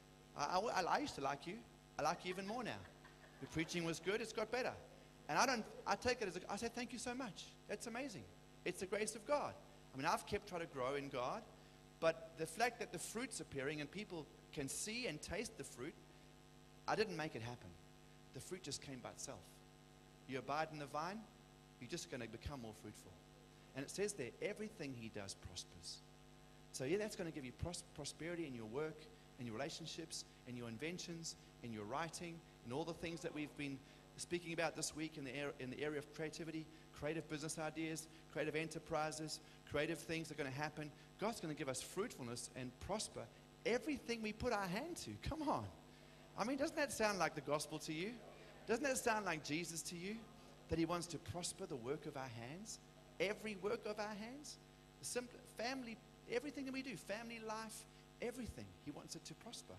I used to like you. I like you even more now. Your preaching was good. It's got better. And I take it I say, thank you so much. That's amazing. It's the grace of God. I mean, I've kept trying to grow in God, but the fact that the fruit's appearing and people can see and taste the fruit, I didn't make it happen. The fruit just came by itself. You abide in the vine, you're just going to become more fruitful. And it says there, everything he does prospers. So yeah, that's going to give you prosperity in your work, in your relationships, in your inventions, in your writing, in all the things that we've been speaking about this week in the area of creativity, creative business ideas, creative enterprises, creative things that are going to happen. God's going to give us fruitfulness and prosper everything we put our hand to. Come on. I mean, doesn't that sound like the gospel to you? Doesn't that sound like Jesus to you? That he wants to prosper the work of our hands? Every work of our hands? Simple family, everything that we do, family life, everything. He wants it to prosper.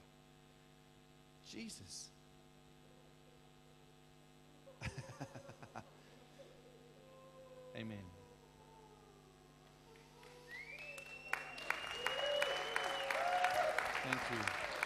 Jesus. Amen. Thank you.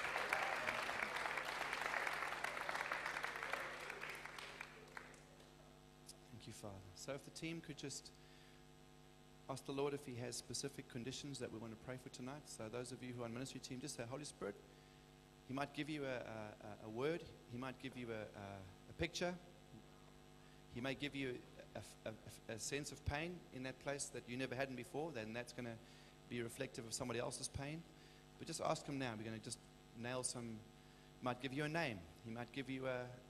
Thank you, Father. So if the team could just ask the Lord if he has specific conditions that we want to pray for tonight. So those of you who are on ministry team, just say, Holy Spirit, he might give you a word. He might give you a picture. He may give you a sense of pain in that place that you never had before. Then that's going to be reflective of somebody else's pain. But just ask him now. We're going to just nail some. He might give you a name. He might give you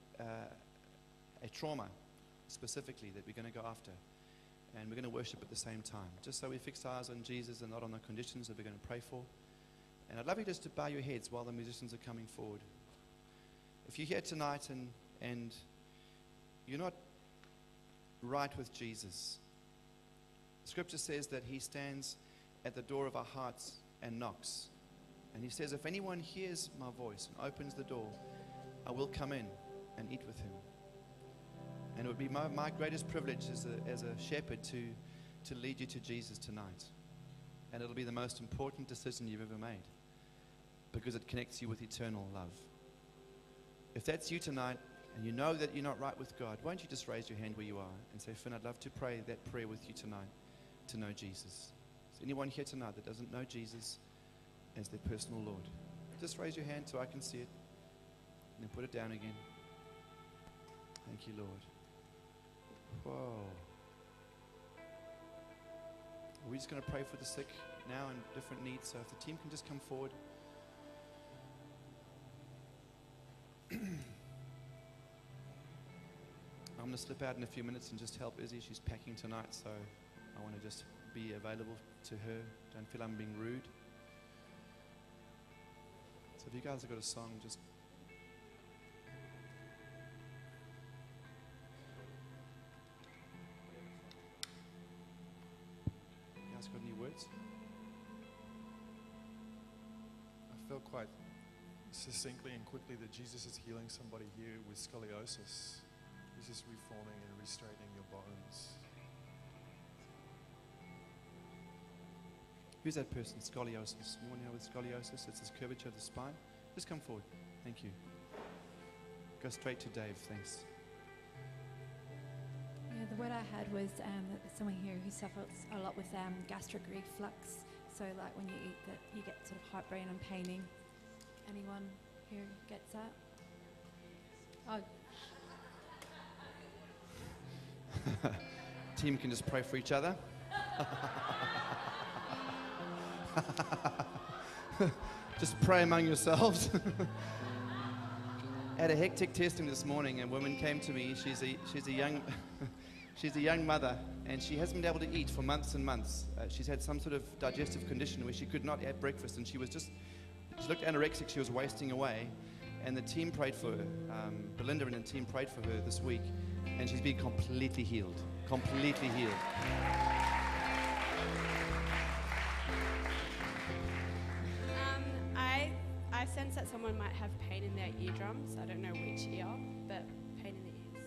a trauma specifically that we're going to go after. And we're going to worship at the same time. Just so we fix our eyes on Jesus and not on the conditions that we're going to pray for. And I'd love you just to bow your heads while the musicians are coming forward. If you're here tonight and you're not right with Jesus, Scripture says that he stands at the door of our hearts and knocks. And he says, if anyone hears my voice and opens the door, I will come in and eat with him. And it would be my greatest privilege as a shepherd to lead you to Jesus tonight. And it'll be the most important decision you've ever made, because it connects you with eternal love. If that's you tonight, and you know that you're not right with God, why don't you just raise your hand where you are and say, Finn, I'd love to pray that prayer with you tonight to know Jesus. Is anyone here tonight that doesn't know Jesus as their personal Lord? Just raise your hand so I can see it, and then put it down again. Thank you, Lord. Whoa. We're just going to pray for the sick now and different needs. So if the team can just come forward. I'm going to slip out in a few minutes and just help Izzy. She's packing tonight, so I want to just be available to her. Don't feel I'm being rude. So if you guys have got a song, just... You guys got any words? I felt quite succinctly and quickly that Jesus is healing somebody here with scoliosis. He's just reforming and restraightening your bones. Who's that person? Scoliosis. Anyone here with scoliosis? It's this curvature of the spine. Just come forward. Thank you. Go straight to Dave. Thanks. Yeah, the word I had was someone here who suffers a lot with gastric reflux. So like when you eat that, you get sort of heartburn and paining. Anyone here gets that? Oh. Team can just pray for each other. Just pray among yourselves. At a hectic testing this morning, a woman came to me. She's a young she's a young mother, and she hasn't been able to eat for months and months. She's had some sort of digestive condition where she could not eat breakfast, and she looked anorexic. She was wasting away, and the team prayed for her. Belinda and the team prayed for her this week, and she's been completely healed. Completely healed. I sense that someone might have pain in their eardrums. I don't know which ear, but pain in the ears.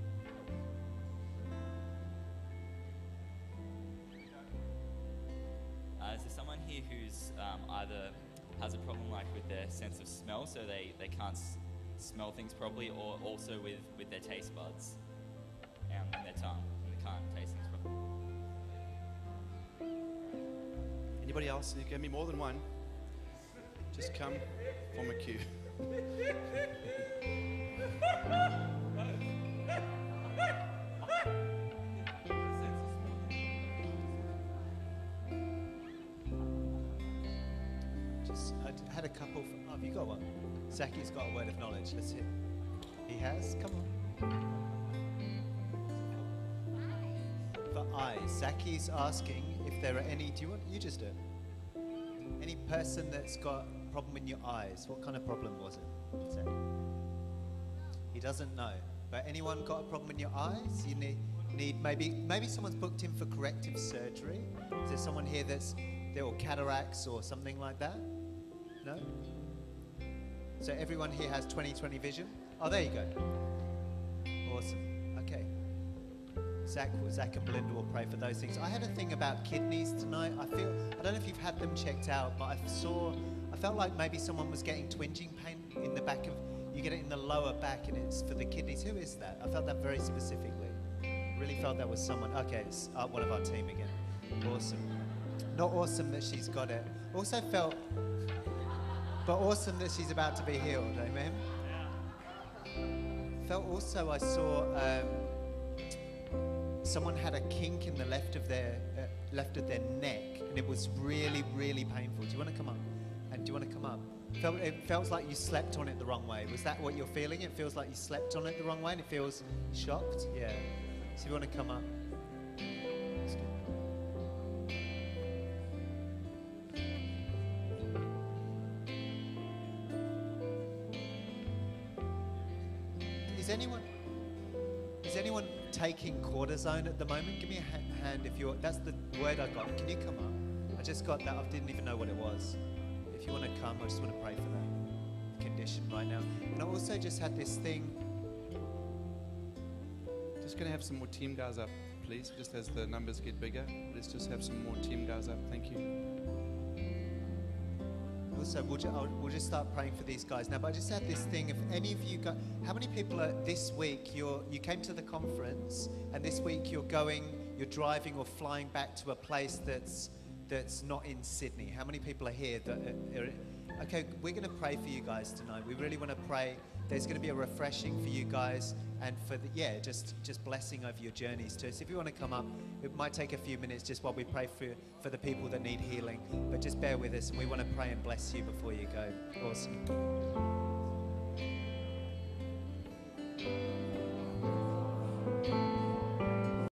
Is there someone here who's either has a problem like with their sense of smell, so they can't smell things properly, or also with their taste buds and their tongue, and they can't taste things properly? Anybody else? You give me more than one. Just come, form a queue. I had a couple. Oh, have you got one? Zaki's got a word of knowledge. Let's hear. He has? Come on. For eyes. Zaki's asking if there are any. Do you want? You just do it. Any person that's got a problem in your eyes, what kind of problem was it? Zach? He doesn't know. But anyone got a problem in your eyes? You need maybe someone's booked in for corrective surgery. Is there someone here or cataracts or something like that? No? So everyone here has 20/20 vision? Oh, there you go. Awesome. Okay. Zach and Belinda will pray for those things. I had a thing about kidneys tonight. I don't know if you've had them checked out, but I felt like maybe someone was getting twinging pain in the back of, you get it in the lower back, and it's for the kidneys. Who is that? I felt that very specifically. Really felt that was someone. Okay, it's one of our team again. Awesome. Not awesome that she's got it. Also felt, but awesome that she's about to be healed. Amen. Felt also I saw someone had a kink in the left of their neck, and it was really, really painful. Do you want to come up? And do you want to come up? It felt like you slept on it the wrong way. Was that what you're feeling? It feels like you slept on it the wrong way, and it feels shocked. Yeah. So if you want to come up. Is anyone taking cortisone at the moment? Give me a hand if you're. That's the word I got. Can you come up? I just got that. I didn't even know what it was. If you want to come, I just want to pray for that condition right now. And I also just had this thing. Just going to have some more team guys up, please, just as the numbers get bigger. Let's just have some more team guys up. Thank you. Also, we'll just start praying for these guys now. But I just had this thing: if any of you guys, how many people are this week? You came to the conference, and this week you're driving or flying back to a place that's not in Sydney. How many people are here that are, okay, we're going to pray for you guys tonight. We really want to pray. There's going to be a refreshing for you guys, and for just blessing over your journeys too. So if you want to come up, it might take a few minutes just while we pray for the people that need healing. But just bear with us, and we want to pray and bless you before you go. Awesome.